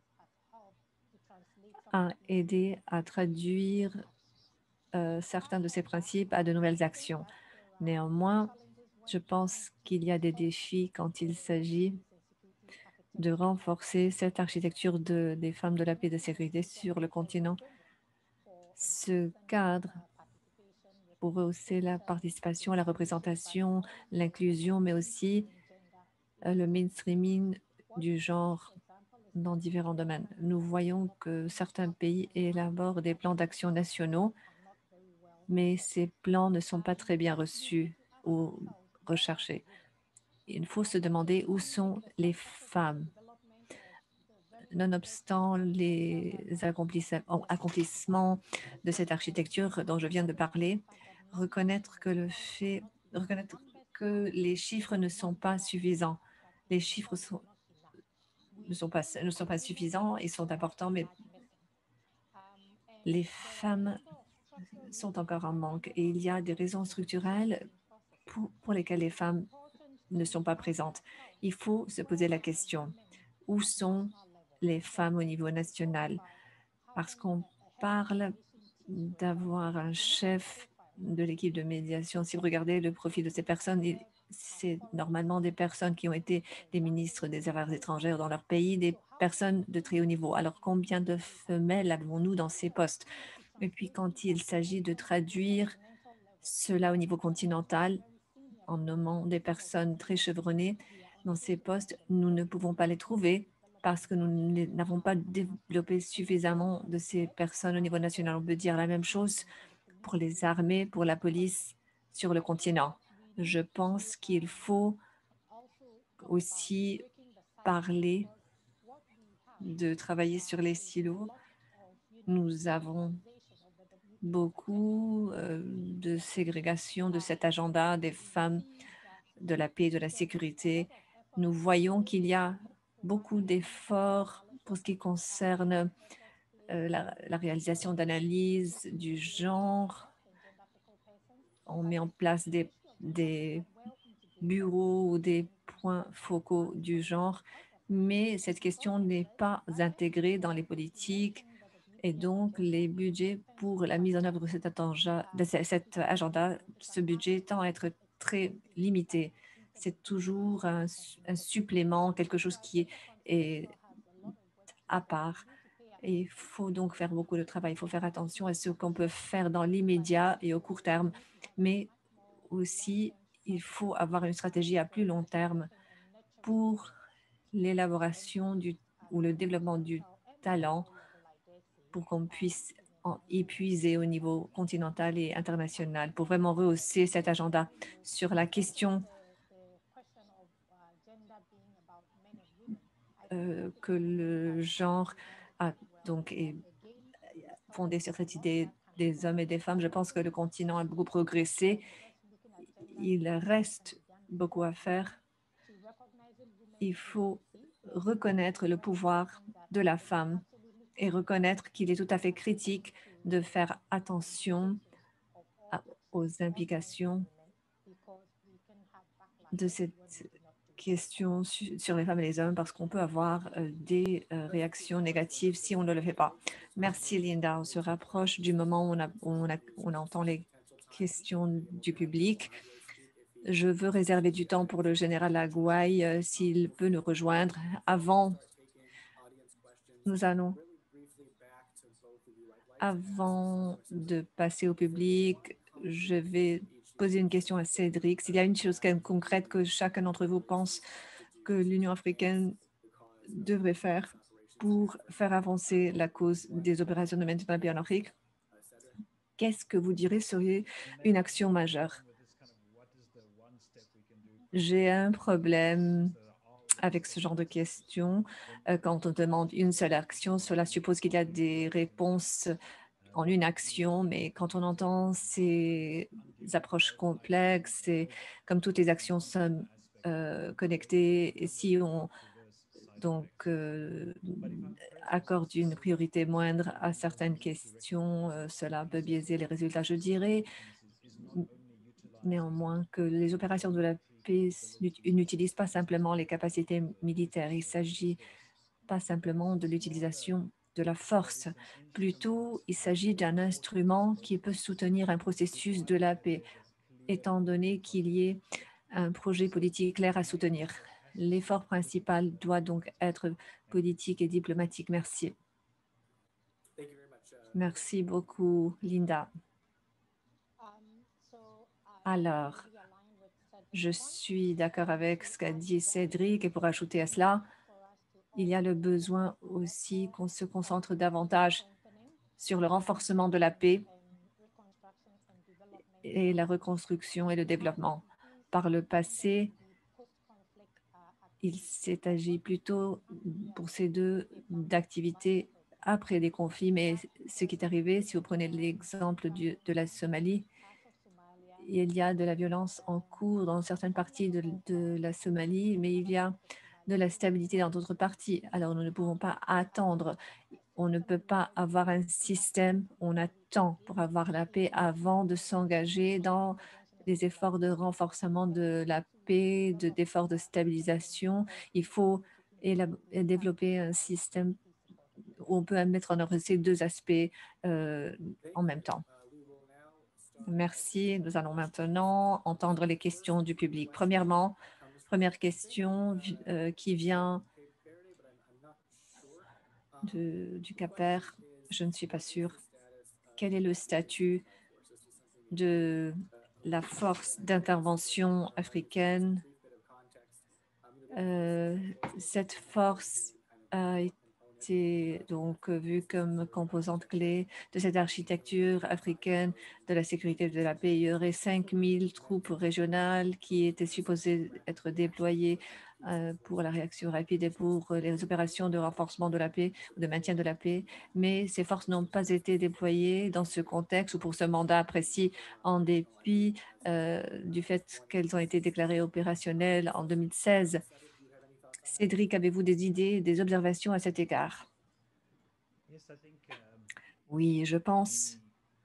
a aidé à traduire certains de ces principes à de nouvelles actions. Néanmoins, je pense qu'il y a des défis quand il s'agit de renforcer cette architecture des femmes de la paix et de sécurité sur le continent. Ce cadre pour rehausser la participation, la représentation, l'inclusion, mais aussi le mainstreaming du genre dans différents domaines. Nous voyons que certains pays élaborent des plans d'action nationaux, mais ces plans ne sont pas très bien reçus ou recherchés. Il faut se demander où sont les femmes. Nonobstant les accomplissements de cette architecture dont je viens de parler, reconnaître que les chiffres ne sont pas suffisants. Les chiffres ne sont pas suffisants, ils sont importants, mais les femmes sont encore en manque et il y a des raisons structurelles pour lesquelles les femmes ne sont pas présentes. Il faut se poser la question, où sont les femmes au niveau national? Parce qu'on parle d'avoir un chef de l'équipe de médiation. Si vous regardez le profil de ces personnes, c'est normalement des personnes qui ont été des ministres des Affaires étrangères dans leur pays, des personnes de très haut niveau. Alors, combien de femelles avons-nous dans ces postes? Et puis, quand il s'agit de traduire cela au niveau continental, en nommant des personnes très chevronnées dans ces postes, nous ne pouvons pas les trouver parce que nous n'avons pas développé suffisamment de ces personnes au niveau national. On peut dire la même chose pour les armées, pour la police sur le continent. Je pense qu'il faut aussi parler de travailler sur les silos. Nous avons beaucoup de ségrégation de cet agenda des femmes de la paix et de la sécurité. Nous voyons qu'il y a beaucoup d'efforts pour ce qui concerne la réalisation d'analyses du genre. On met en place des bureaux ou des points focaux du genre, mais cette question n'est pas intégrée dans les politiques et donc les budgets pour la mise en œuvre de cet agenda, ce budget tend à être très limité. C'est toujours un supplément, quelque chose qui est à part. Et il faut donc faire beaucoup de travail. Il faut faire attention à ce qu'on peut faire dans l'immédiat et au court terme, mais aussi il faut avoir une stratégie à plus long terme pour l'élaboration ou le développement du talent pour qu'on puisse en épuiser au niveau continental et international pour vraiment rehausser cet agenda sur la question que le genre est fondé sur cette idée des hommes et des femmes. Je pense que le continent a beaucoup progressé. Il reste beaucoup à faire. Il faut reconnaître le pouvoir de la femme et reconnaître qu'il est tout à fait critique de faire attention aux implications de cette question sur les femmes et les hommes parce qu'on peut avoir des réactions négatives si on ne le fait pas. Merci Linda. On se rapproche du moment où on entend les questions du public. Je veux réserver du temps pour le général Agouaï s'il peut nous rejoindre avant. Avant de passer au public, je vais poser une question à Cédric. S'il y a une chose concrète que chacun d'entre vous pense que l'Union africaine devrait faire pour faire avancer la cause des opérations de maintien de la paix en Afrique, qu'est-ce que vous direz serait une action majeure? J'ai un problème avec ce genre de questions. Quand on demande une seule action, cela suppose qu'il y a des réponses en une action, mais quand on entend ces approches complexes, et comme toutes les actions sont connectées, et si on accorde une priorité moindre à certaines questions, cela peut biaiser les résultats. Je dirais néanmoins que les opérations de la paix n'utilisent pas simplement les capacités militaires. Il s'agit pas simplement de l'utilisation de la force. Plutôt, il s'agit d'un instrument qui peut soutenir un processus de la paix, étant donné qu'il y ait un projet politique clair à soutenir. L'effort principal doit donc être politique et diplomatique. Merci. Merci beaucoup, Linda. Alors, je suis d'accord avec ce qu'a dit Cédric et pour ajouter à cela, il y a le besoin aussi qu'on se concentre davantage sur le renforcement de la paix et la reconstruction et le développement. Par le passé, il s'est agi plutôt pour ces deux d'activités après des conflits, mais ce qui est arrivé, si vous prenez l'exemple de la Somalie, il y a de la violence en cours dans certaines parties de la Somalie, mais il y a de la stabilité dans d'autres parties. Alors, nous ne pouvons pas attendre. On ne peut pas avoir un système, on attend pour avoir la paix avant de s'engager dans des efforts de renforcement de la paix, d'efforts de stabilisation. Il faut développer un système où on peut mettre en œuvre ces deux aspects en même temps. Merci. Nous allons maintenant entendre les questions du public. Première question qui vient du Cap-Vert. Je ne suis pas sûre. Quel est le statut de la force d'intervention africaine? Cette force a été donc vue comme composante clé de cette architecture africaine de la sécurité et de la paix. Il y aurait 5000 troupes régionales qui étaient supposées être déployées pour la réaction rapide et pour les opérations de renforcement de la paix ou de maintien de la paix, mais ces forces n'ont pas été déployées dans ce contexte ou pour ce mandat précis en dépit du fait qu'elles ont été déclarées opérationnelles en 2016. Cédric, avez-vous des idées, des observations à cet égard? Oui, je pense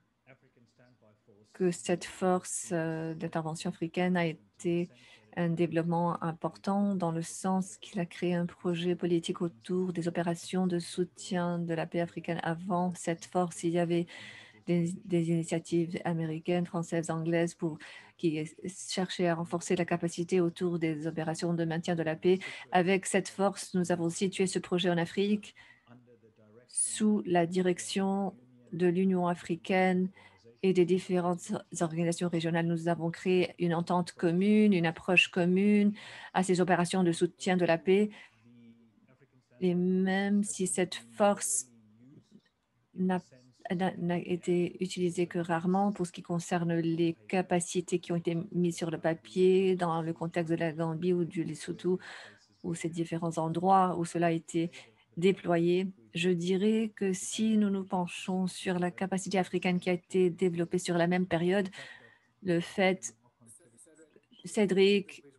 que cette force d'intervention africaine a été un développement important dans le sens qu'il a créé un projet politique autour des opérations de soutien de la paix africaine. Avant cette force, il y avait des initiatives américaines, françaises, anglaises qui cherchaient à renforcer la capacité autour des opérations de maintien de la paix. Avec cette force, nous avons situé ce projet en Afrique sous la direction de l'Union africaine et des différentes organisations régionales. Nous avons créé une entente commune, une approche commune à ces opérations de soutien de la paix. Et même si cette force n'a été utilisée que rarement pour ce qui concerne les capacités qui ont été mises sur le papier dans le contexte de la Gambie ou du Lesotho, ou ces différents endroits où cela a été déployé, je dirais que si nous nous penchons sur la capacité africaine qui a été développée sur la même période, le fait, Cédric,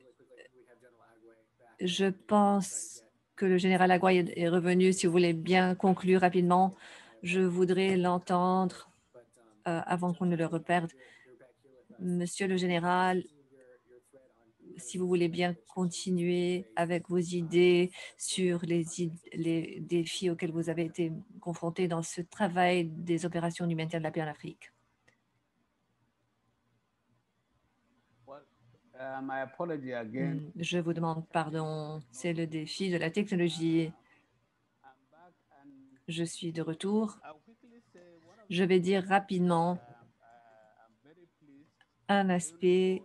je pense que le général Agouaï est revenu. Si vous voulez bien conclure rapidement, je voudrais l'entendre avant qu'on ne le reperde. Monsieur le général, si vous voulez bien continuer avec vos idées sur les défis auxquels vous avez été confrontés dans ce travail des opérations du maintien de la paix en Afrique. Je vous demande pardon, c'est le défi de la technologie. Je suis de retour. Je vais dire rapidement un aspect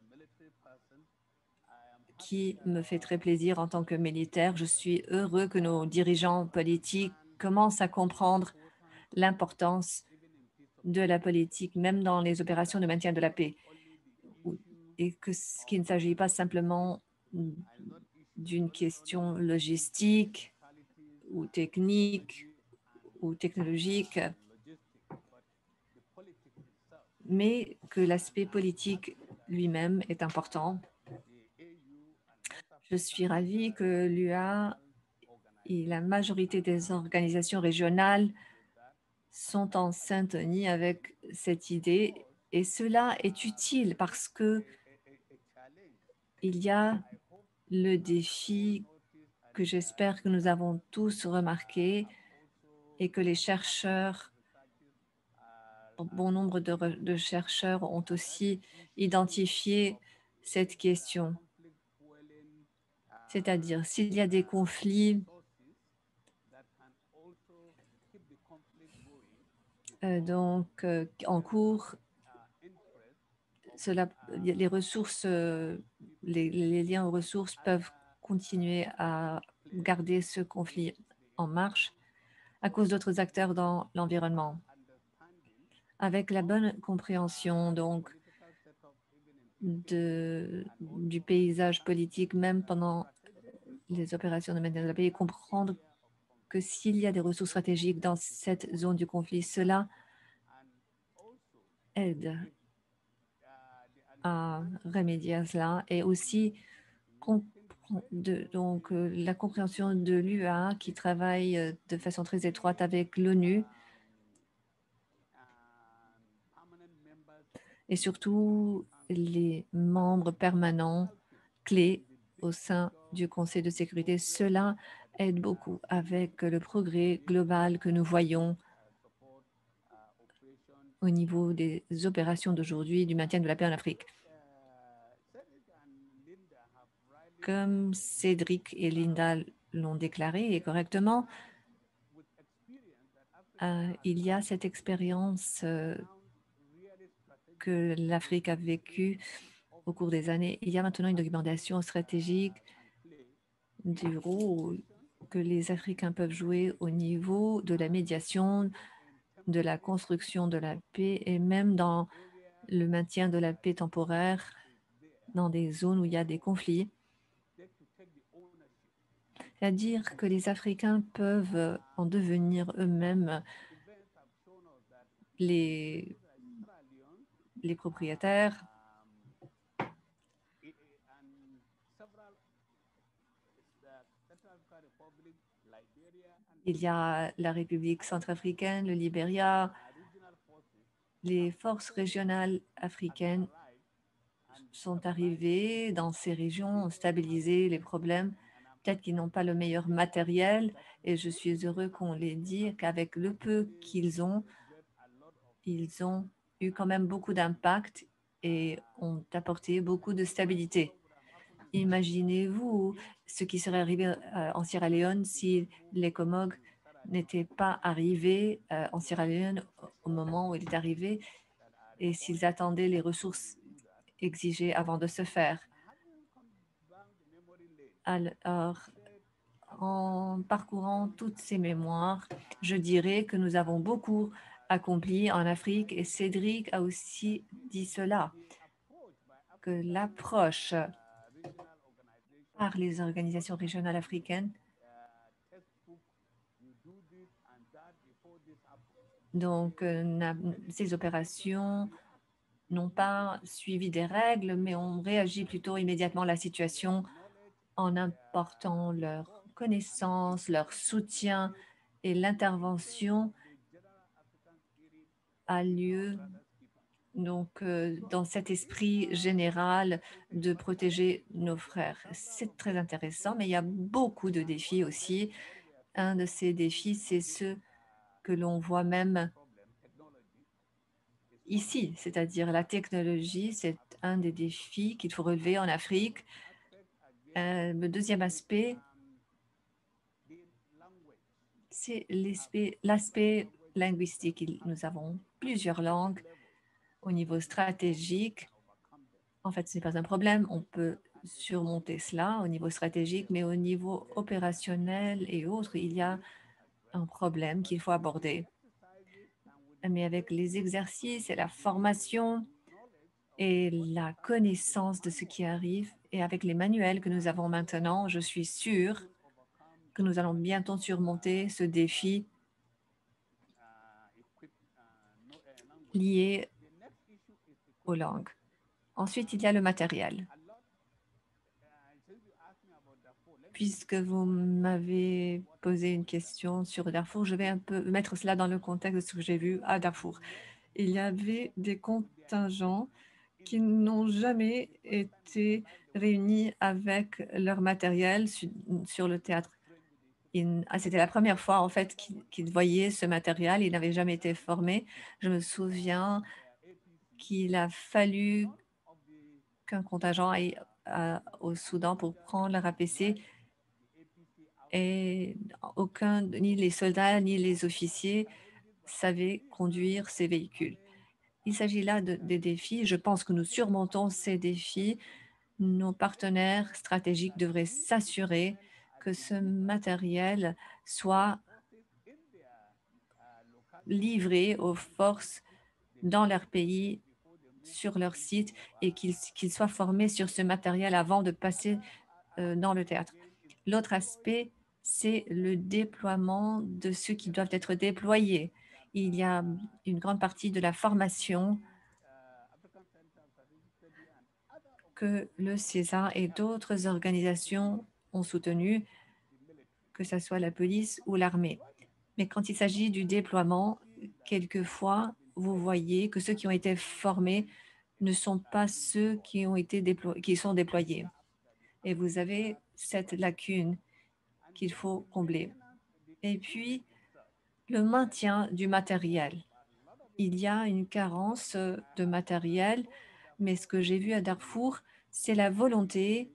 qui me fait très plaisir en tant que militaire. Je suis heureux que nos dirigeants politiques commencent à comprendre l'importance de la politique, même dans les opérations de maintien de la paix, et qu'il ne s'agit pas simplement d'une question logistique ou technique ou technologique, mais que l'aspect politique lui-même est important. Je suis ravie que l'UA et la majorité des organisations régionales sont en syntonie avec cette idée, et cela est utile parce que il y a le défi que j'espère que nous avons tous remarqué et que les chercheurs, bon nombre de chercheurs ont aussi identifié cette question. C'est-à-dire, s'il y a des conflits en cours, les ressources, les liens aux ressources peuvent continuer à garder ce conflit en marche à cause d'autres acteurs dans l'environnement. Avec la bonne compréhension du paysage politique, même pendant les opérations de maintien de la paix, et comprendre que s'il y a des ressources stratégiques dans cette zone du conflit, cela aide à remédier à cela, et aussi la compréhension de l'UA qui travaille de façon très étroite avec l'ONU et surtout les membres permanents clés au sein du Conseil de sécurité. Cela aide beaucoup avec le progrès global que nous voyons au niveau des opérations d'aujourd'hui du maintien de la paix en Afrique. Comme Cédric et Linda l'ont déclaré et correctement, il y a cette expérience que l'Afrique a vécue au cours des années. Il y a maintenant une documentation stratégique du rôle que les Africains peuvent jouer au niveau de la médiation, de la construction de la paix et même dans le maintien de la paix temporaire dans des zones où il y a des conflits. C'est-à-dire que les Africains peuvent en devenir eux-mêmes les propriétaires. Il y a la République centrafricaine, le Libéria. Les forces régionales africaines sont arrivées dans ces régions, ont stabilisé les problèmes. Peut-être qu'ils n'ont pas le meilleur matériel, et je suis heureux qu'on l'ait dit, qu'avec le peu qu'ils ont, ils ont eu quand même beaucoup d'impact et ont apporté beaucoup de stabilité. Imaginez-vous ce qui serait arrivé en Sierra Leone si les Comores n'étaient pas arrivés en Sierra Leone au moment où il est arrivé et s'ils attendaient les ressources exigées avant de se faire. Alors, en parcourant toutes ces mémoires, je dirais que nous avons beaucoup accompli en Afrique, et Cédric a aussi dit cela, que l'approche par les organisations régionales africaines. Donc, ces opérations n'ont pas suivi des règles, mais ont réagi plutôt immédiatement à la situation en apportant leur connaissance, leur soutien, et l'intervention a lieu donc dans cet esprit général de protéger nos frères. C'est très intéressant, mais il y a beaucoup de défis aussi. Un de ces défis, c'est ce que l'on voit même ici, c'est-à-dire la technologie. C'est un des défis qu'il faut relever en Afrique. Le deuxième aspect, c'est l'aspect linguistique. Nous avons plusieurs langues au niveau stratégique. En fait, ce n'est pas un problème. On peut surmonter cela au niveau stratégique, mais au niveau opérationnel et autres, il y a un problème qu'il faut aborder. Mais avec les exercices et la formation et la connaissance de ce qui arrive, et avec les manuels que nous avons maintenant, je suis sûre que nous allons bientôt surmonter ce défi lié aux langues. Ensuite, il y a le matériel. Puisque vous m'avez posé une question sur Darfour, je vais un peu mettre cela dans le contexte de ce que j'ai vu à Darfour. Il y avait des contingents qui n'ont jamais été réunis avec leur matériel sur le théâtre. C'était la première fois, en fait, qu'ils voyaient ce matériel. Ils n'avaient jamais été formés. Je me souviens qu'il a fallu qu'un contingent aille au Soudan pour prendre leur APC, et aucun, ni les soldats, ni les officiers savaient conduire ces véhicules. Il s'agit là des défis. Je pense que nous surmontons ces défis. Nos partenaires stratégiques devraient s'assurer que ce matériel soit livré aux forces dans leur pays, sur leur site, et qu'ils soient formés sur ce matériel avant de passer dans le théâtre. L'autre aspect, c'est le déploiement de ceux qui doivent être déployés. Il y a une grande partie de la formation que le César et d'autres organisations ont soutenue, que ce soit la police ou l'armée. Mais quand il s'agit du déploiement, quelquefois, vous voyez que ceux qui ont été formés ne sont pas ceux qui sont déployés. Et vous avez cette lacune qu'il faut combler. Et puis, le maintien du matériel. Il y a une carence de matériel, mais ce que j'ai vu à Darfour, c'est la volonté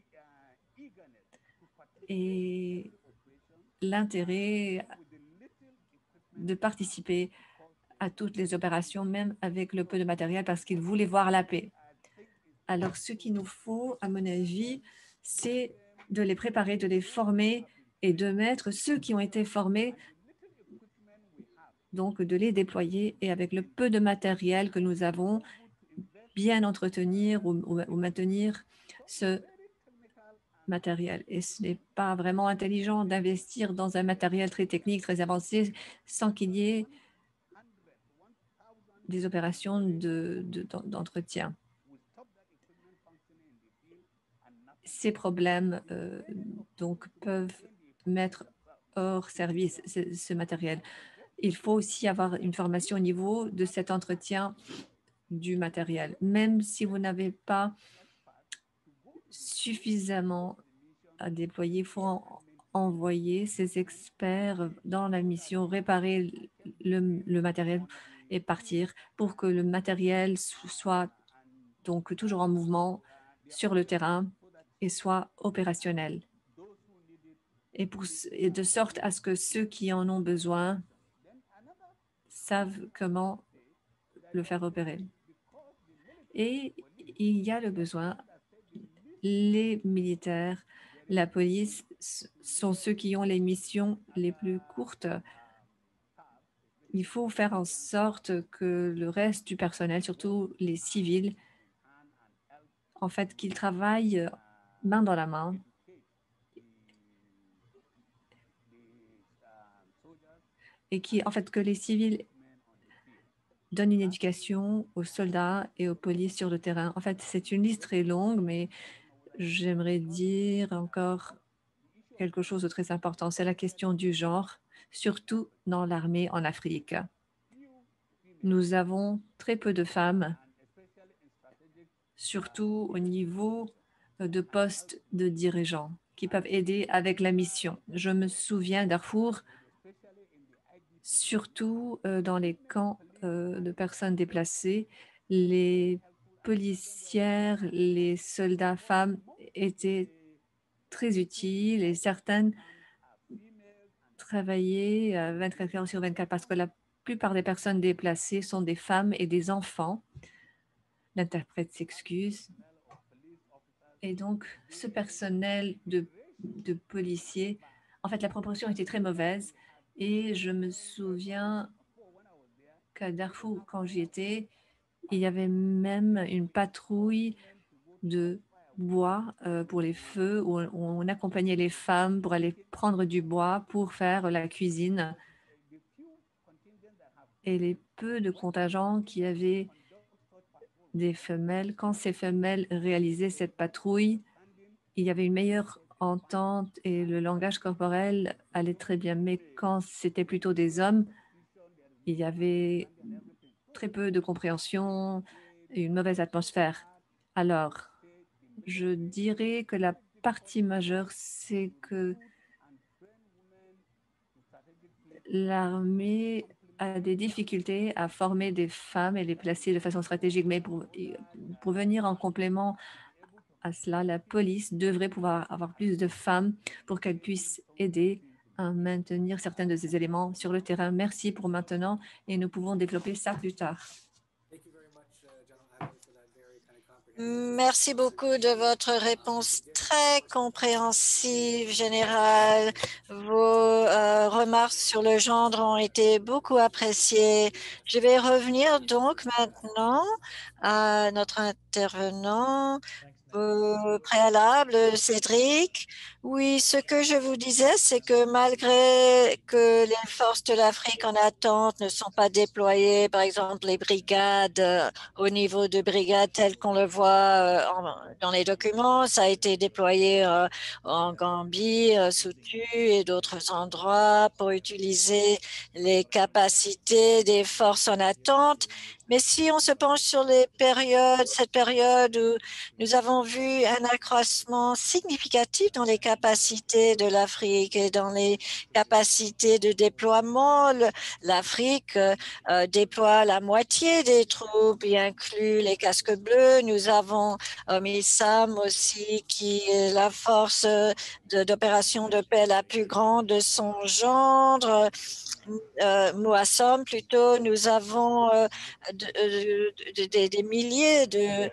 et l'intérêt de participer à toutes les opérations, même avec le peu de matériel, parce qu'ils voulaient voir la paix. Alors, ce qu'il nous faut, à mon avis, c'est de les préparer, de les former et de mettre ceux qui ont été formés, donc de les déployer, et avec le peu de matériel que nous avons, bien entretenir ou maintenir ce matériel. Et ce n'est pas vraiment intelligent d'investir dans un matériel très technique, très avancé, sans qu'il y ait des opérations d'entretien. Ces problèmes donc peuvent mettre hors service ce matériel. Il faut aussi avoir une formation au niveau de cet entretien du matériel. Même si vous n'avez pas suffisamment à déployer, il faut envoyer ces experts dans la mission, réparer le matériel et partir pour que le matériel soit donc toujours en mouvement sur le terrain et soit opérationnel. Et de sorte à ce que ceux qui en ont besoin savent comment le faire opérer. Et il y a le besoin, les militaires, la police sont ceux qui ont les missions les plus courtes. Il faut faire en sorte que le reste du personnel, surtout les civils, en fait, qu'ils travaillent main dans la main et en fait, que les civils donnent une éducation aux soldats et aux polices sur le terrain. En fait, c'est une liste très longue, mais j'aimerais dire encore quelque chose de très important. C'est la question du genre, surtout dans l'armée en Afrique. Nous avons très peu de femmes, surtout au niveau de postes de dirigeants, qui peuvent aider avec la mission. Je me souviens Darfour, surtout dans les camps de personnes déplacées, les policières, les soldats femmes étaient très utiles et certaines travaillaient 24 heures sur 24 parce que la plupart des personnes déplacées sont des femmes et des enfants. L'interprète s'excuse. Et donc, ce personnel de policiers, en fait, la proportion était très mauvaise. Et je me souviens qu'à Darfour, quand j'y étais, il y avait même une patrouille de bois pour les feux où on accompagnait les femmes pour aller prendre du bois pour faire la cuisine. Et les peu de contingents qui avaient des femelles, quand ces femelles réalisaient cette patrouille, il y avait une meilleure entente et le langage corporel allait très bien. Mais quand c'était plutôt des hommes, il y avait très peu de compréhension et une mauvaise atmosphère. Alors, je dirais que la partie majeure, c'est que l'armée a des difficultés à former des femmes et les placer de façon stratégique. Mais pour venir en complément à cela, la police devrait pouvoir avoir plus de femmes pour qu'elles puissent aider à maintenir certains de ces éléments sur le terrain. Merci pour maintenant et nous pouvons développer ça plus tard. Merci beaucoup de votre réponse très compréhensive, générale. Vos remarques sur le genre ont été beaucoup appréciées. Je vais revenir donc maintenant à notre intervenant préalable, Cédric. Oui, ce que je vous disais, c'est que malgré que les forces de l'Afrique en attente ne sont pas déployées, par exemple les brigades au niveau de brigades telles qu'on le voit dans les documents, ça a été déployé en Gambie, Soutu et d'autres endroits pour utiliser les capacités des forces en attente. Mais si on se penche sur cette période où nous avons vu un accroissement significatif dans les capacités de l'Afrique et dans les capacités de déploiement. L'Afrique déploie la moitié des troupes, y inclut les casques bleus. Nous avons MISAM aussi, qui est la force d'opération de paix la plus grande de son genre. Moassom, plutôt, nous avons des milliers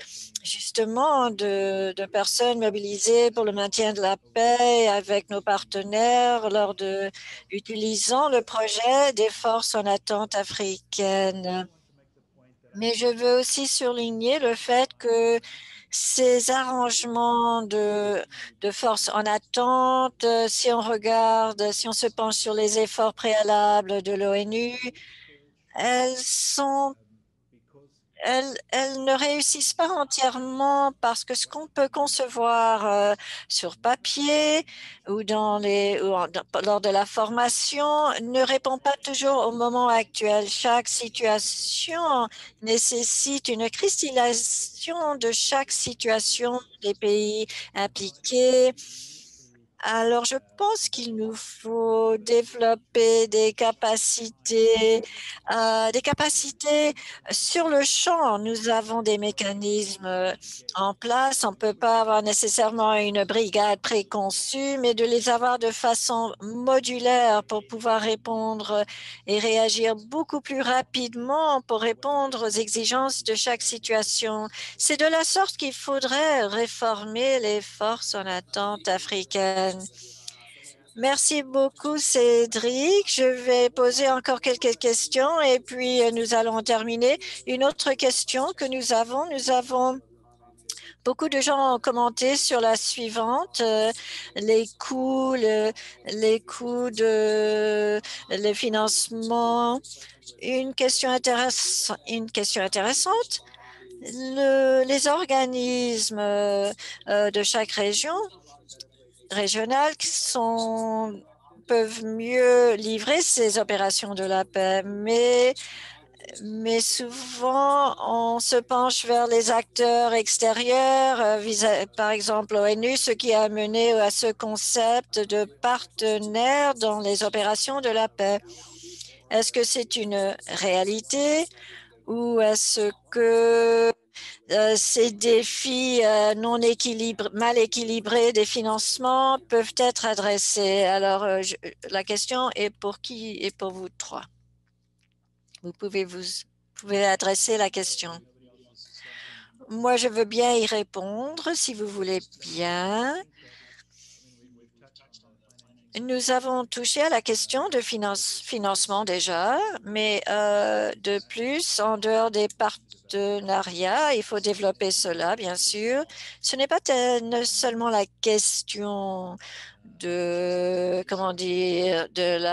de personnes mobilisées pour le maintien de la paix avec nos partenaires utilisant le projet des forces en attente africaines. Mais je veux aussi souligner le fait que ces arrangements de forces en attente, si on regarde, si on se penche sur les efforts préalables de l'ONU, elles sont elles ne réussissent pas entièrement parce que ce qu'on peut concevoir sur papier ou lors de la formation ne répond pas toujours au moment actuel. Chaque situation nécessite une cristallisation de chaque situation des pays impliqués. Alors, je pense qu'il nous faut développer des capacités sur le champ. Nous avons des mécanismes en place. On ne peut pas avoir nécessairement une brigade préconçue, mais de les avoir de façon modulaire pour pouvoir répondre et réagir beaucoup plus rapidement pour répondre aux exigences de chaque situation. C'est de la sorte qu'il faudrait réformer les forces en attente africaines. Merci beaucoup, Cédric. Je vais poser encore quelques questions et puis nous allons terminer. Une autre question que nous avons Beaucoup de gens ont commenté sur la suivante, les coûts, les coûts de le financement. Une question intéressante. Les organismes de chaque région régionale peuvent mieux livrer ces opérations de la paix, mais souvent, on se penche vers les acteurs extérieurs, par exemple l'ONU, ce qui a mené à ce concept de partenaire dans les opérations de la paix. Est-ce que c'est une réalité ou est-ce que ces défis mal équilibrés des financements peuvent être adressés? Alors, la question est pour qui et pour vous trois? Vous pouvez adresser la question. Moi, je veux bien y répondre, si vous voulez bien. Nous avons touché à la question de financement déjà, mais de plus, en dehors des partenariats, il faut développer cela, bien sûr. Ce n'est pas seulement la question comment dire,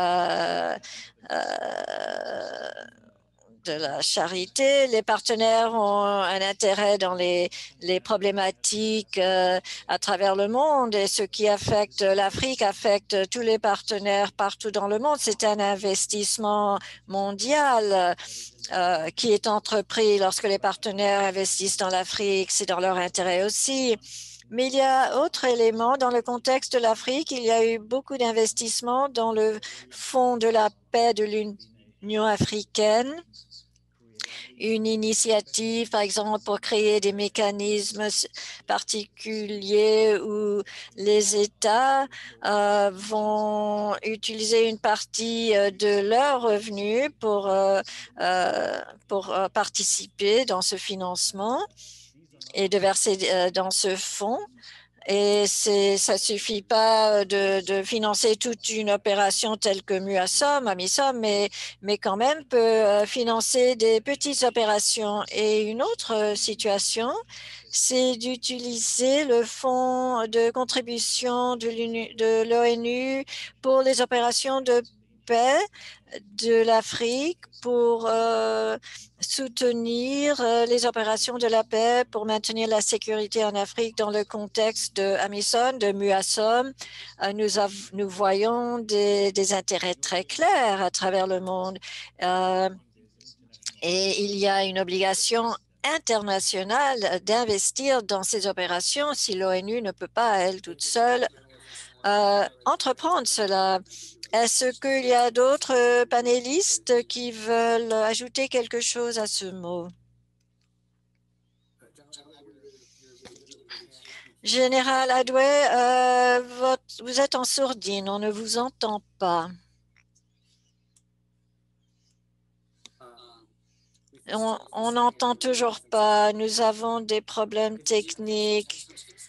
de la charité. Les partenaires ont un intérêt dans les problématiques à travers le monde et ce qui affecte l'Afrique affecte tous les partenaires partout dans le monde. C'est un investissement mondial qui est entrepris lorsque les partenaires investissent dans l'Afrique. C'est dans leur intérêt aussi. Mais il y a autre élément dans le contexte de l'Afrique. Il y a eu beaucoup d'investissements dans le Fonds de la paix de l'Union africaine, une initiative, par exemple, pour créer des mécanismes particuliers où les États vont utiliser une partie de leurs revenus pour participer dans ce financement et de verser dans ce fonds. Et ça ne suffit pas de financer toute une opération telle que AMISOM, mais quand même peut financer des petites opérations. Et une autre situation, c'est d'utiliser le fonds de contribution de l'ONU pour les opérations de paix de l'Afrique pour soutenir les opérations de la paix pour maintenir la sécurité en Afrique dans le contexte de AMISOM, de MUASOM. Nous voyons des intérêts très clairs à travers le monde et il y a une obligation internationale d'investir dans ces opérations si l'ONU ne peut pas, elle toute seule, entreprendre cela. Est-ce qu'il y a d'autres panélistes qui veulent ajouter quelque chose à ce mot? Général Adoué, vous êtes en sourdine, on ne vous entend pas. On n'entend toujours pas. Nous avons des problèmes techniques,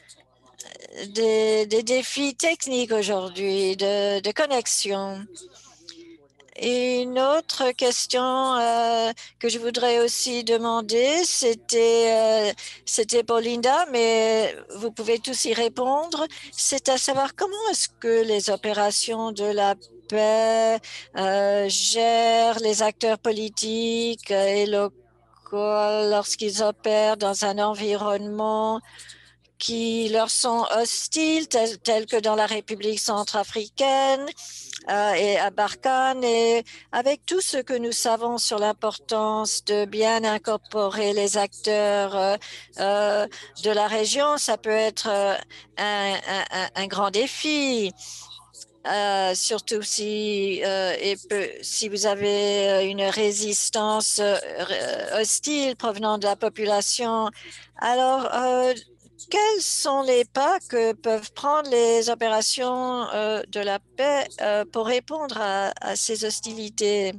des défis techniques aujourd'hui de connexion. Et une autre question que je voudrais aussi demander, c'était pour Linda, mais vous pouvez tous y répondre. C'est à savoir comment est-ce que les opérations de la paix gèrent les acteurs politiques et locaux lorsqu'ils opèrent dans un environnement qui leur sont hostiles, tels que dans la République centrafricaine et à Barkhane, et avec tout ce que nous savons sur l'importance de bien incorporer les acteurs de la région, ça peut être un grand défi. Surtout si vous avez une résistance hostile provenant de la population. Alors, quels sont les pas que peuvent prendre les opérations de la paix pour répondre à ces hostilités?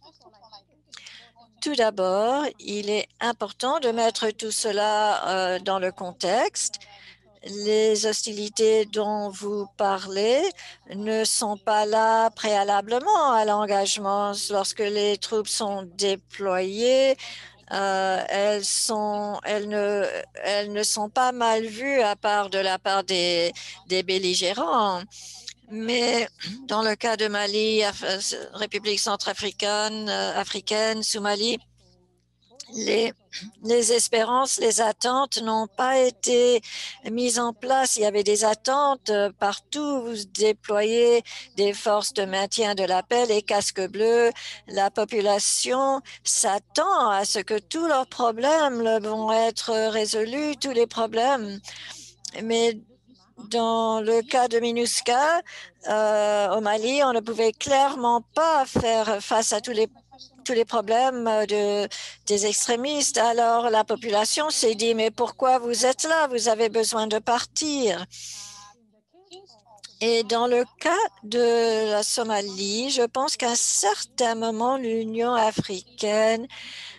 Tout d'abord, il est important de mettre tout cela dans le contexte. Les hostilités dont vous parlez ne sont pas là préalablement à l'engagement. Lorsque les troupes sont déployées, elles ne sont pas mal vues à part de la part des belligérants. Mais dans le cas de Mali, République centrafricaine, africaine, Somalie, les, les espérances, les attentes n'ont pas été mises en place. Il y avait des attentes partout. Vous déployez des forces de maintien de la paix, les casques bleus. La population s'attend à ce que tous leurs problèmes vont être résolus, tous les problèmes. Mais dans le cas de MINUSCA, au Mali, on ne pouvait clairement pas faire face à tous les problèmes des extrémistes. Alors la population s'est dit, mais pourquoi vous êtes là? Vous avez besoin de partir. Et dans le cas de la Somalie, je pense qu'à un certain moment, l'Union africaine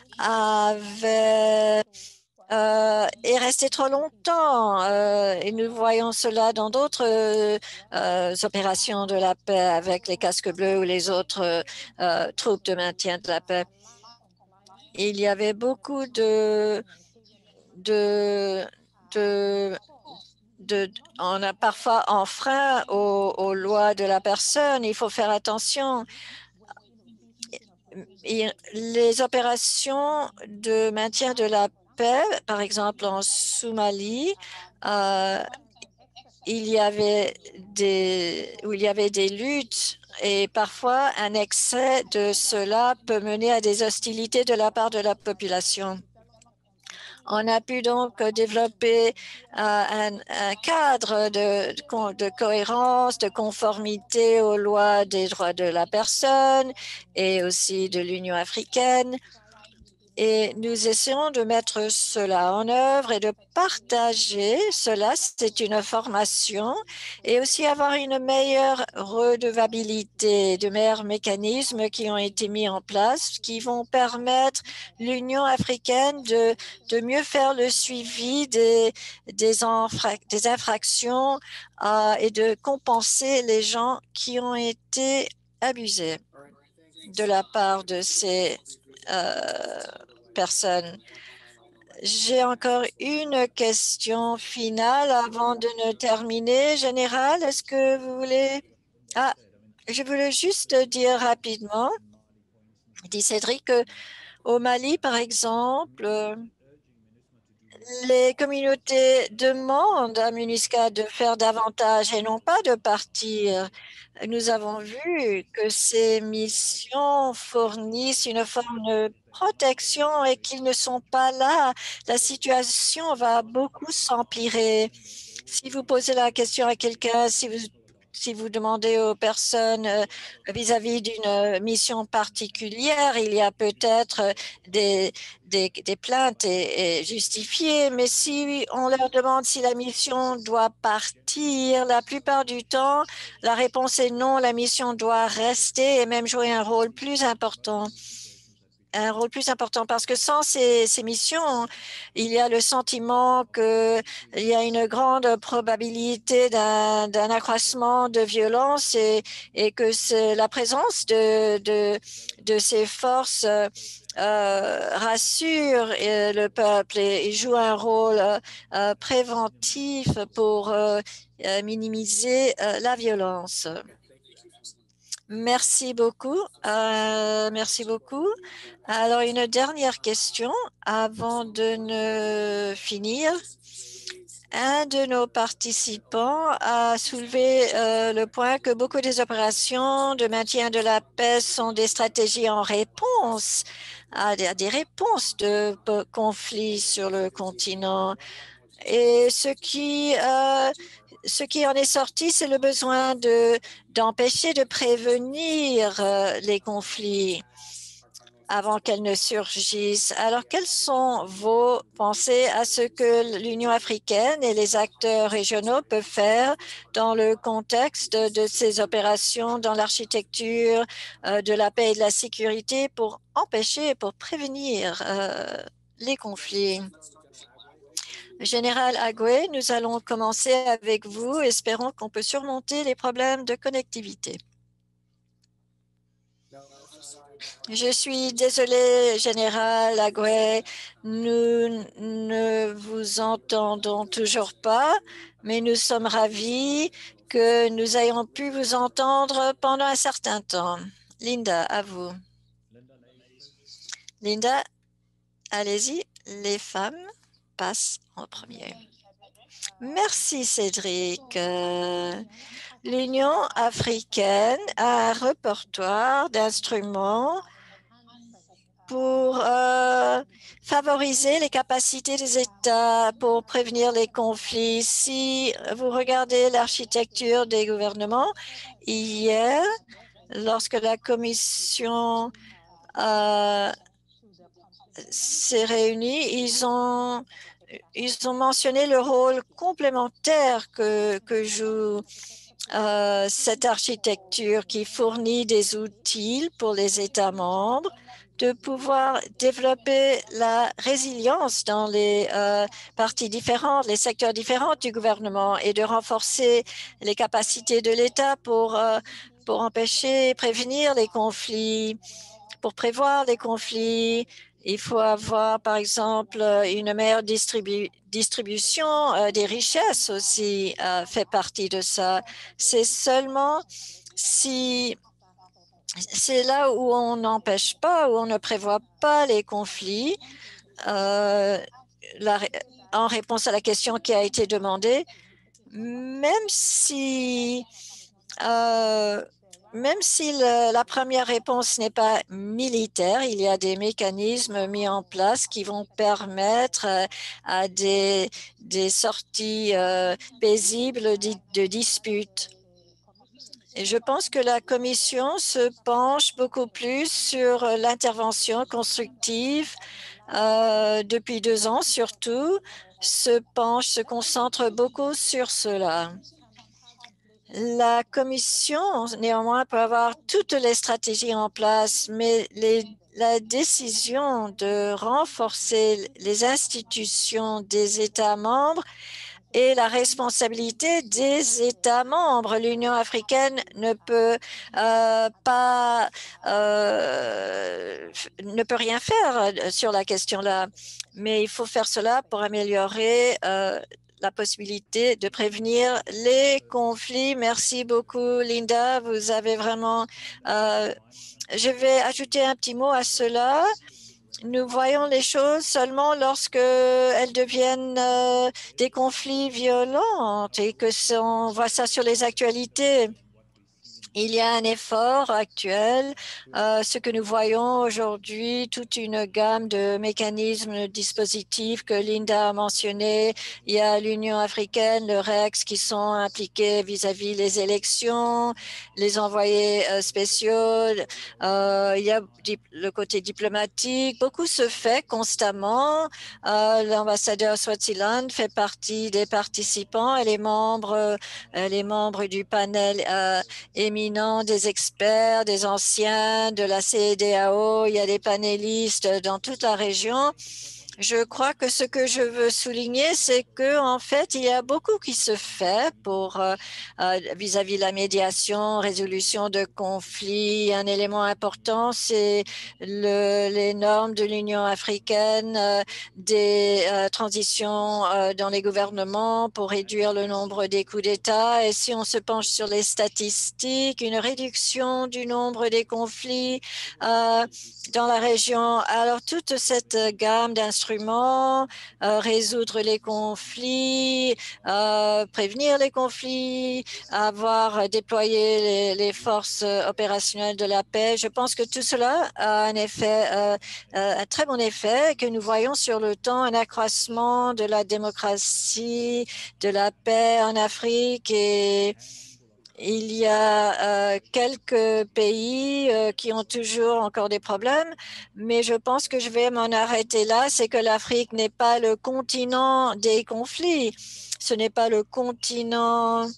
avait est resté trop longtemps. Et nous voyons cela dans d'autres opérations de la paix avec les casques bleus ou les autres troupes de maintien de la paix. Il y avait beaucoup de, de, on a parfois enfreint aux lois de la personne. Il faut faire attention. Et les opérations de maintien de la paix, par exemple en Somalie, il y avait des luttes et parfois un excès de cela peut mener à des hostilités de la part de la population. On a pu donc développer un cadre de cohérence, de conformité aux lois des droits de la personne et aussi de l'Union africaine. Et nous essayons de mettre cela en œuvre et de partager cela. C'est une formation et aussi avoir une meilleure redevabilité, de meilleurs mécanismes qui ont été mis en place, qui vont permettre l'Union africaine de mieux faire le suivi des infractions et de compenser les gens qui ont été abusés de la part de ces personnes. J'ai encore une question finale avant de ne terminer. Général, est-ce que vous voulez… Ah, je voulais juste dire rapidement, dit Cédric, qu'au Mali, par exemple, les communautés demandent à MINUSCA de faire davantage et non pas de partir. Nous avons vu que ces missions fournissent une forme de protection et qu'ils ne sont pas là. La situation va beaucoup s'empirer. Si vous posez la question à quelqu'un, si vous demandez aux personnes vis-à-vis d'une mission particulière, il y a peut-être des plaintes et justifiées, mais si on leur demande si la mission doit partir, la plupart du temps, la réponse est non, la mission doit rester et même jouer un rôle plus important. Un rôle plus important parce que sans ces missions, il y a le sentiment qu'il y a une grande probabilité d'un accroissement de violence et que la présence de ces forces rassure le peuple et joue un rôle préventif pour minimiser la violence. Merci beaucoup. Merci beaucoup. Alors, une dernière question avant de ne finir. Un de nos participants a soulevé le point que beaucoup des opérations de maintien de la paix sont des stratégies en réponse à des réponses de conflits sur le continent. Et ce qui en est sorti, c'est le besoin d'empêcher, de prévenir les conflits avant qu'elles ne surgissent. Alors, quelles sont vos pensées à ce que l'Union africaine et les acteurs régionaux peuvent faire dans le contexte de ces opérations, dans l'architecture de la paix et de la sécurité pour empêcher, pour prévenir les conflits? Général Agoué, nous allons commencer avec vous. Espérons qu'on peut surmonter les problèmes de connectivité. Je suis désolée, Général Agoué, nous ne vous entendons toujours pas, mais nous sommes ravis que nous ayons pu vous entendre pendant un certain temps. Linda, à vous. Linda, allez-y, les femmes passent en premier. Merci, Cédric. L'Union africaine a un répertoire d'instruments pour favoriser les capacités des États pour prévenir les conflits. Si vous regardez l'architecture des gouvernements, hier, lorsque la Commission s'est réunie, ils ont mentionné le rôle complémentaire que joue cette architecture qui fournit des outils pour les États membres de pouvoir développer la résilience dans les parties différentes, les secteurs différents du gouvernement et de renforcer les capacités de l'État pour empêcher et prévenir les conflits, pour prévoir les conflits. Il faut avoir, par exemple, une meilleure distribution des richesses aussi fait partie de ça. C'est seulement si c'est là où on n'empêche pas, où on ne prévoit pas les conflits, en réponse à la question qui a été demandée, même si la première réponse n'est pas militaire, il y a des mécanismes mis en place qui vont permettre à des sorties paisibles de disputes. Et je pense que la Commission se penche beaucoup plus sur l'intervention constructive depuis 2 ans surtout, se concentre beaucoup sur cela. La Commission, néanmoins, peut avoir toutes les stratégies en place, mais la décision de renforcer les institutions des États membres et la responsabilité des États membres. L'Union africaine ne peut ne peut rien faire sur la question-là, mais il faut faire cela pour améliorer la possibilité de prévenir les conflits. Merci beaucoup, Linda. Vous avez vraiment... je vais ajouter un petit mot à cela. Nous voyons les choses seulement lorsque elles deviennent des conflits violents et que on voit ça sur les actualités. Il y a un effort actuel. Ce que nous voyons aujourd'hui, toute une gamme de mécanismes, dispositifs que Linda a mentionné. Il y a l'Union africaine, le REX qui sont impliqués vis-à-vis les élections, les envoyés spéciaux. Il y a le côté diplomatique. Beaucoup se fait constamment. L'ambassadeur Swaziland fait partie des participants et les membres du panel éminent, des experts, des anciens de la CEDEAO. Il y a des panélistes dans toute la région. Je crois que ce que je veux souligner, c'est que en fait, il y a beaucoup qui se fait pour vis-à-vis de la médiation, résolution de conflits. Un élément important, c'est les normes de l'Union africaine, des transitions dans les gouvernements pour réduire le nombre des coups d'État. Et si on se penche sur les statistiques, une réduction du nombre des conflits dans la région. Alors, toute cette gamme d'instruments, résoudre les conflits, prévenir les conflits, avoir déployé les forces opérationnelles de la paix. Je pense que tout cela a un effet, un très bon effet que nous voyons sur le temps, un accroissement de la démocratie, de la paix en Afrique et il y a quelques pays qui ont toujours encore des problèmes, mais je pense que je vais m'en arrêter là. C'est que l'Afrique n'est pas le continent des conflits. Ce n'est pas le continent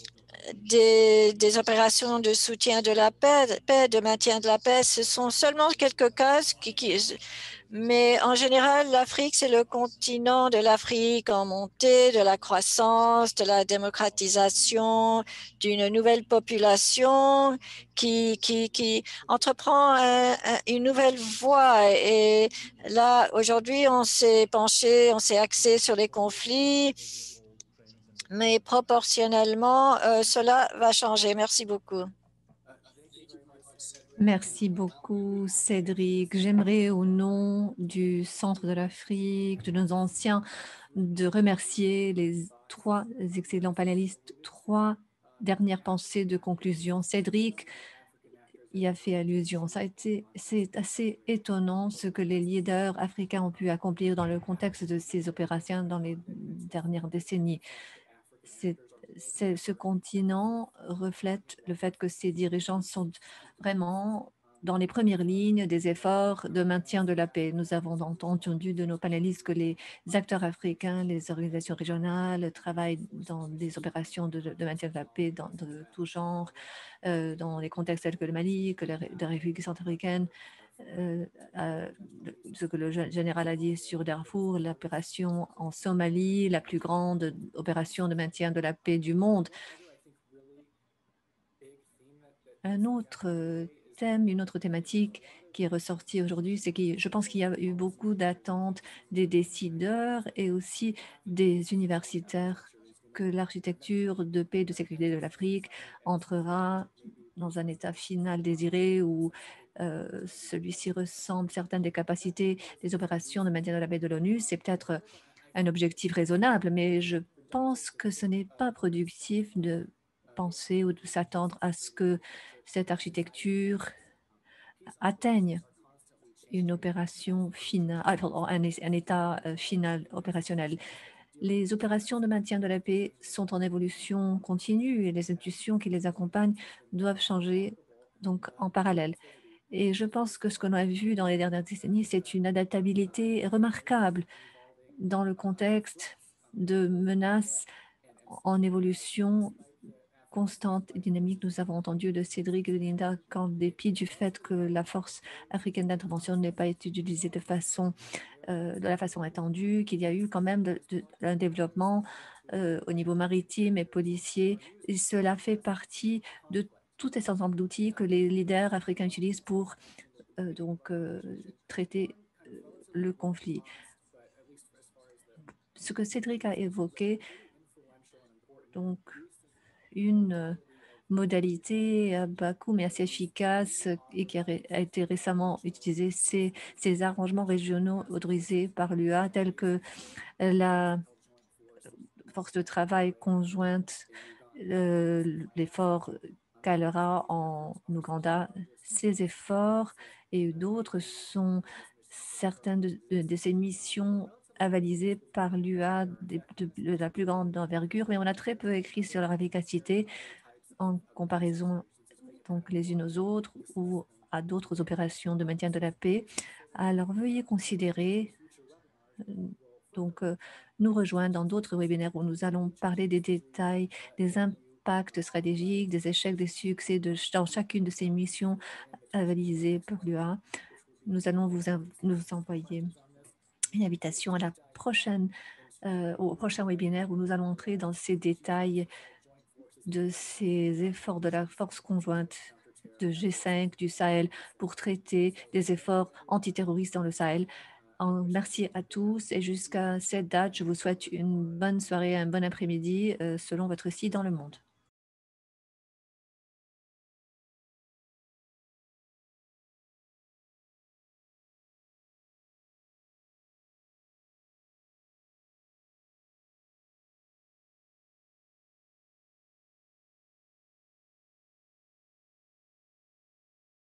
des opérations de soutien de la paix, de maintien de la paix. Ce sont seulement quelques cas Mais en général, l'Afrique, c'est le continent de l'Afrique en montée, de la croissance, de la démocratisation, d'une nouvelle population qui entreprend une nouvelle voie. Et là, aujourd'hui, on s'est penché, on s'est axé sur les conflits, mais proportionnellement, cela va changer. Merci beaucoup. Merci beaucoup, Cédric. J'aimerais, au nom du Centre de l'Afrique, de nos anciens, de remercier les 3 excellents panélistes. 3 dernières pensées de conclusion. Cédric y a fait allusion. C'est assez étonnant ce que les leaders africains ont pu accomplir dans le contexte de ces opérations dans les dernières décennies. Ce continent reflète le fait que ces dirigeants sont vraiment dans les premières lignes des efforts de maintien de la paix. Nous avons entendu de nos panélistes que les acteurs africains, les organisations régionales travaillent dans des opérations de maintien de la paix de tout genre, dans les contextes tels que le Mali, que la République centrafricaine, euh, euh, ce que le général a dit sur Darfour, l'opération en Somalie, la plus grande opération de maintien de la paix du monde. Un autre thème, une autre thématique qui est ressortie aujourd'hui, c'est que je pense qu'il y a eu beaucoup d'attentes des décideurs et aussi des universitaires que l'architecture de paix et de sécurité de l'Afrique entrera dans un état final désiré où celui-ci ressemble certaines des capacités des opérations de maintien de la paix de l'ONU. C'est peut-être un objectif raisonnable, mais je pense que ce n'est pas productif de penser ou de s'attendre à ce que cette architecture atteigne une opération finale, un état final opérationnel. Les opérations de maintien de la paix sont en évolution continue et les institutions qui les accompagnent doivent changer donc en parallèle. Et je pense que ce qu'on a vu dans les dernières décennies, c'est une adaptabilité remarquable dans le contexte de menaces en évolution constante et dynamique. Nous avons entendu de Cédric et de Linda qu'en dépit du fait que la force africaine d'intervention n'ait pas été utilisée de la façon attendue, qu'il y a eu quand même un développement au niveau maritime et policier. Et cela fait partie de tout cet ensemble d'outils que les leaders africains utilisent pour traiter le conflit. Ce que Cédric a évoqué, donc une modalité à bas coût mais assez efficace et qui a été récemment utilisée, c'est ces arrangements régionaux autorisés par l'UA tels que la force de travail conjointe, l'effort Calera en Ouganda. Ces efforts et d'autres sont certaines de ces missions avalisées par l'UA de la plus grande envergure, mais on a très peu écrit sur leur efficacité en comparaison donc les unes aux autres ou à d'autres opérations de maintien de la paix. Alors veuillez considérer nous rejoindre dans d'autres webinaires où nous allons parler des détails, des impacts stratégiques, des échecs, des succès dans chacune de ces missions avalisées par l'UA. Nous allons nous envoyer une invitation à au prochain webinaire où nous allons entrer dans ces détails de ces efforts de la force conjointe de G5 du Sahel pour traiter des efforts antiterroristes dans le Sahel. Merci à tous et jusqu'à cette date, je vous souhaite une bonne soirée, un bon après-midi selon votre site dans le monde.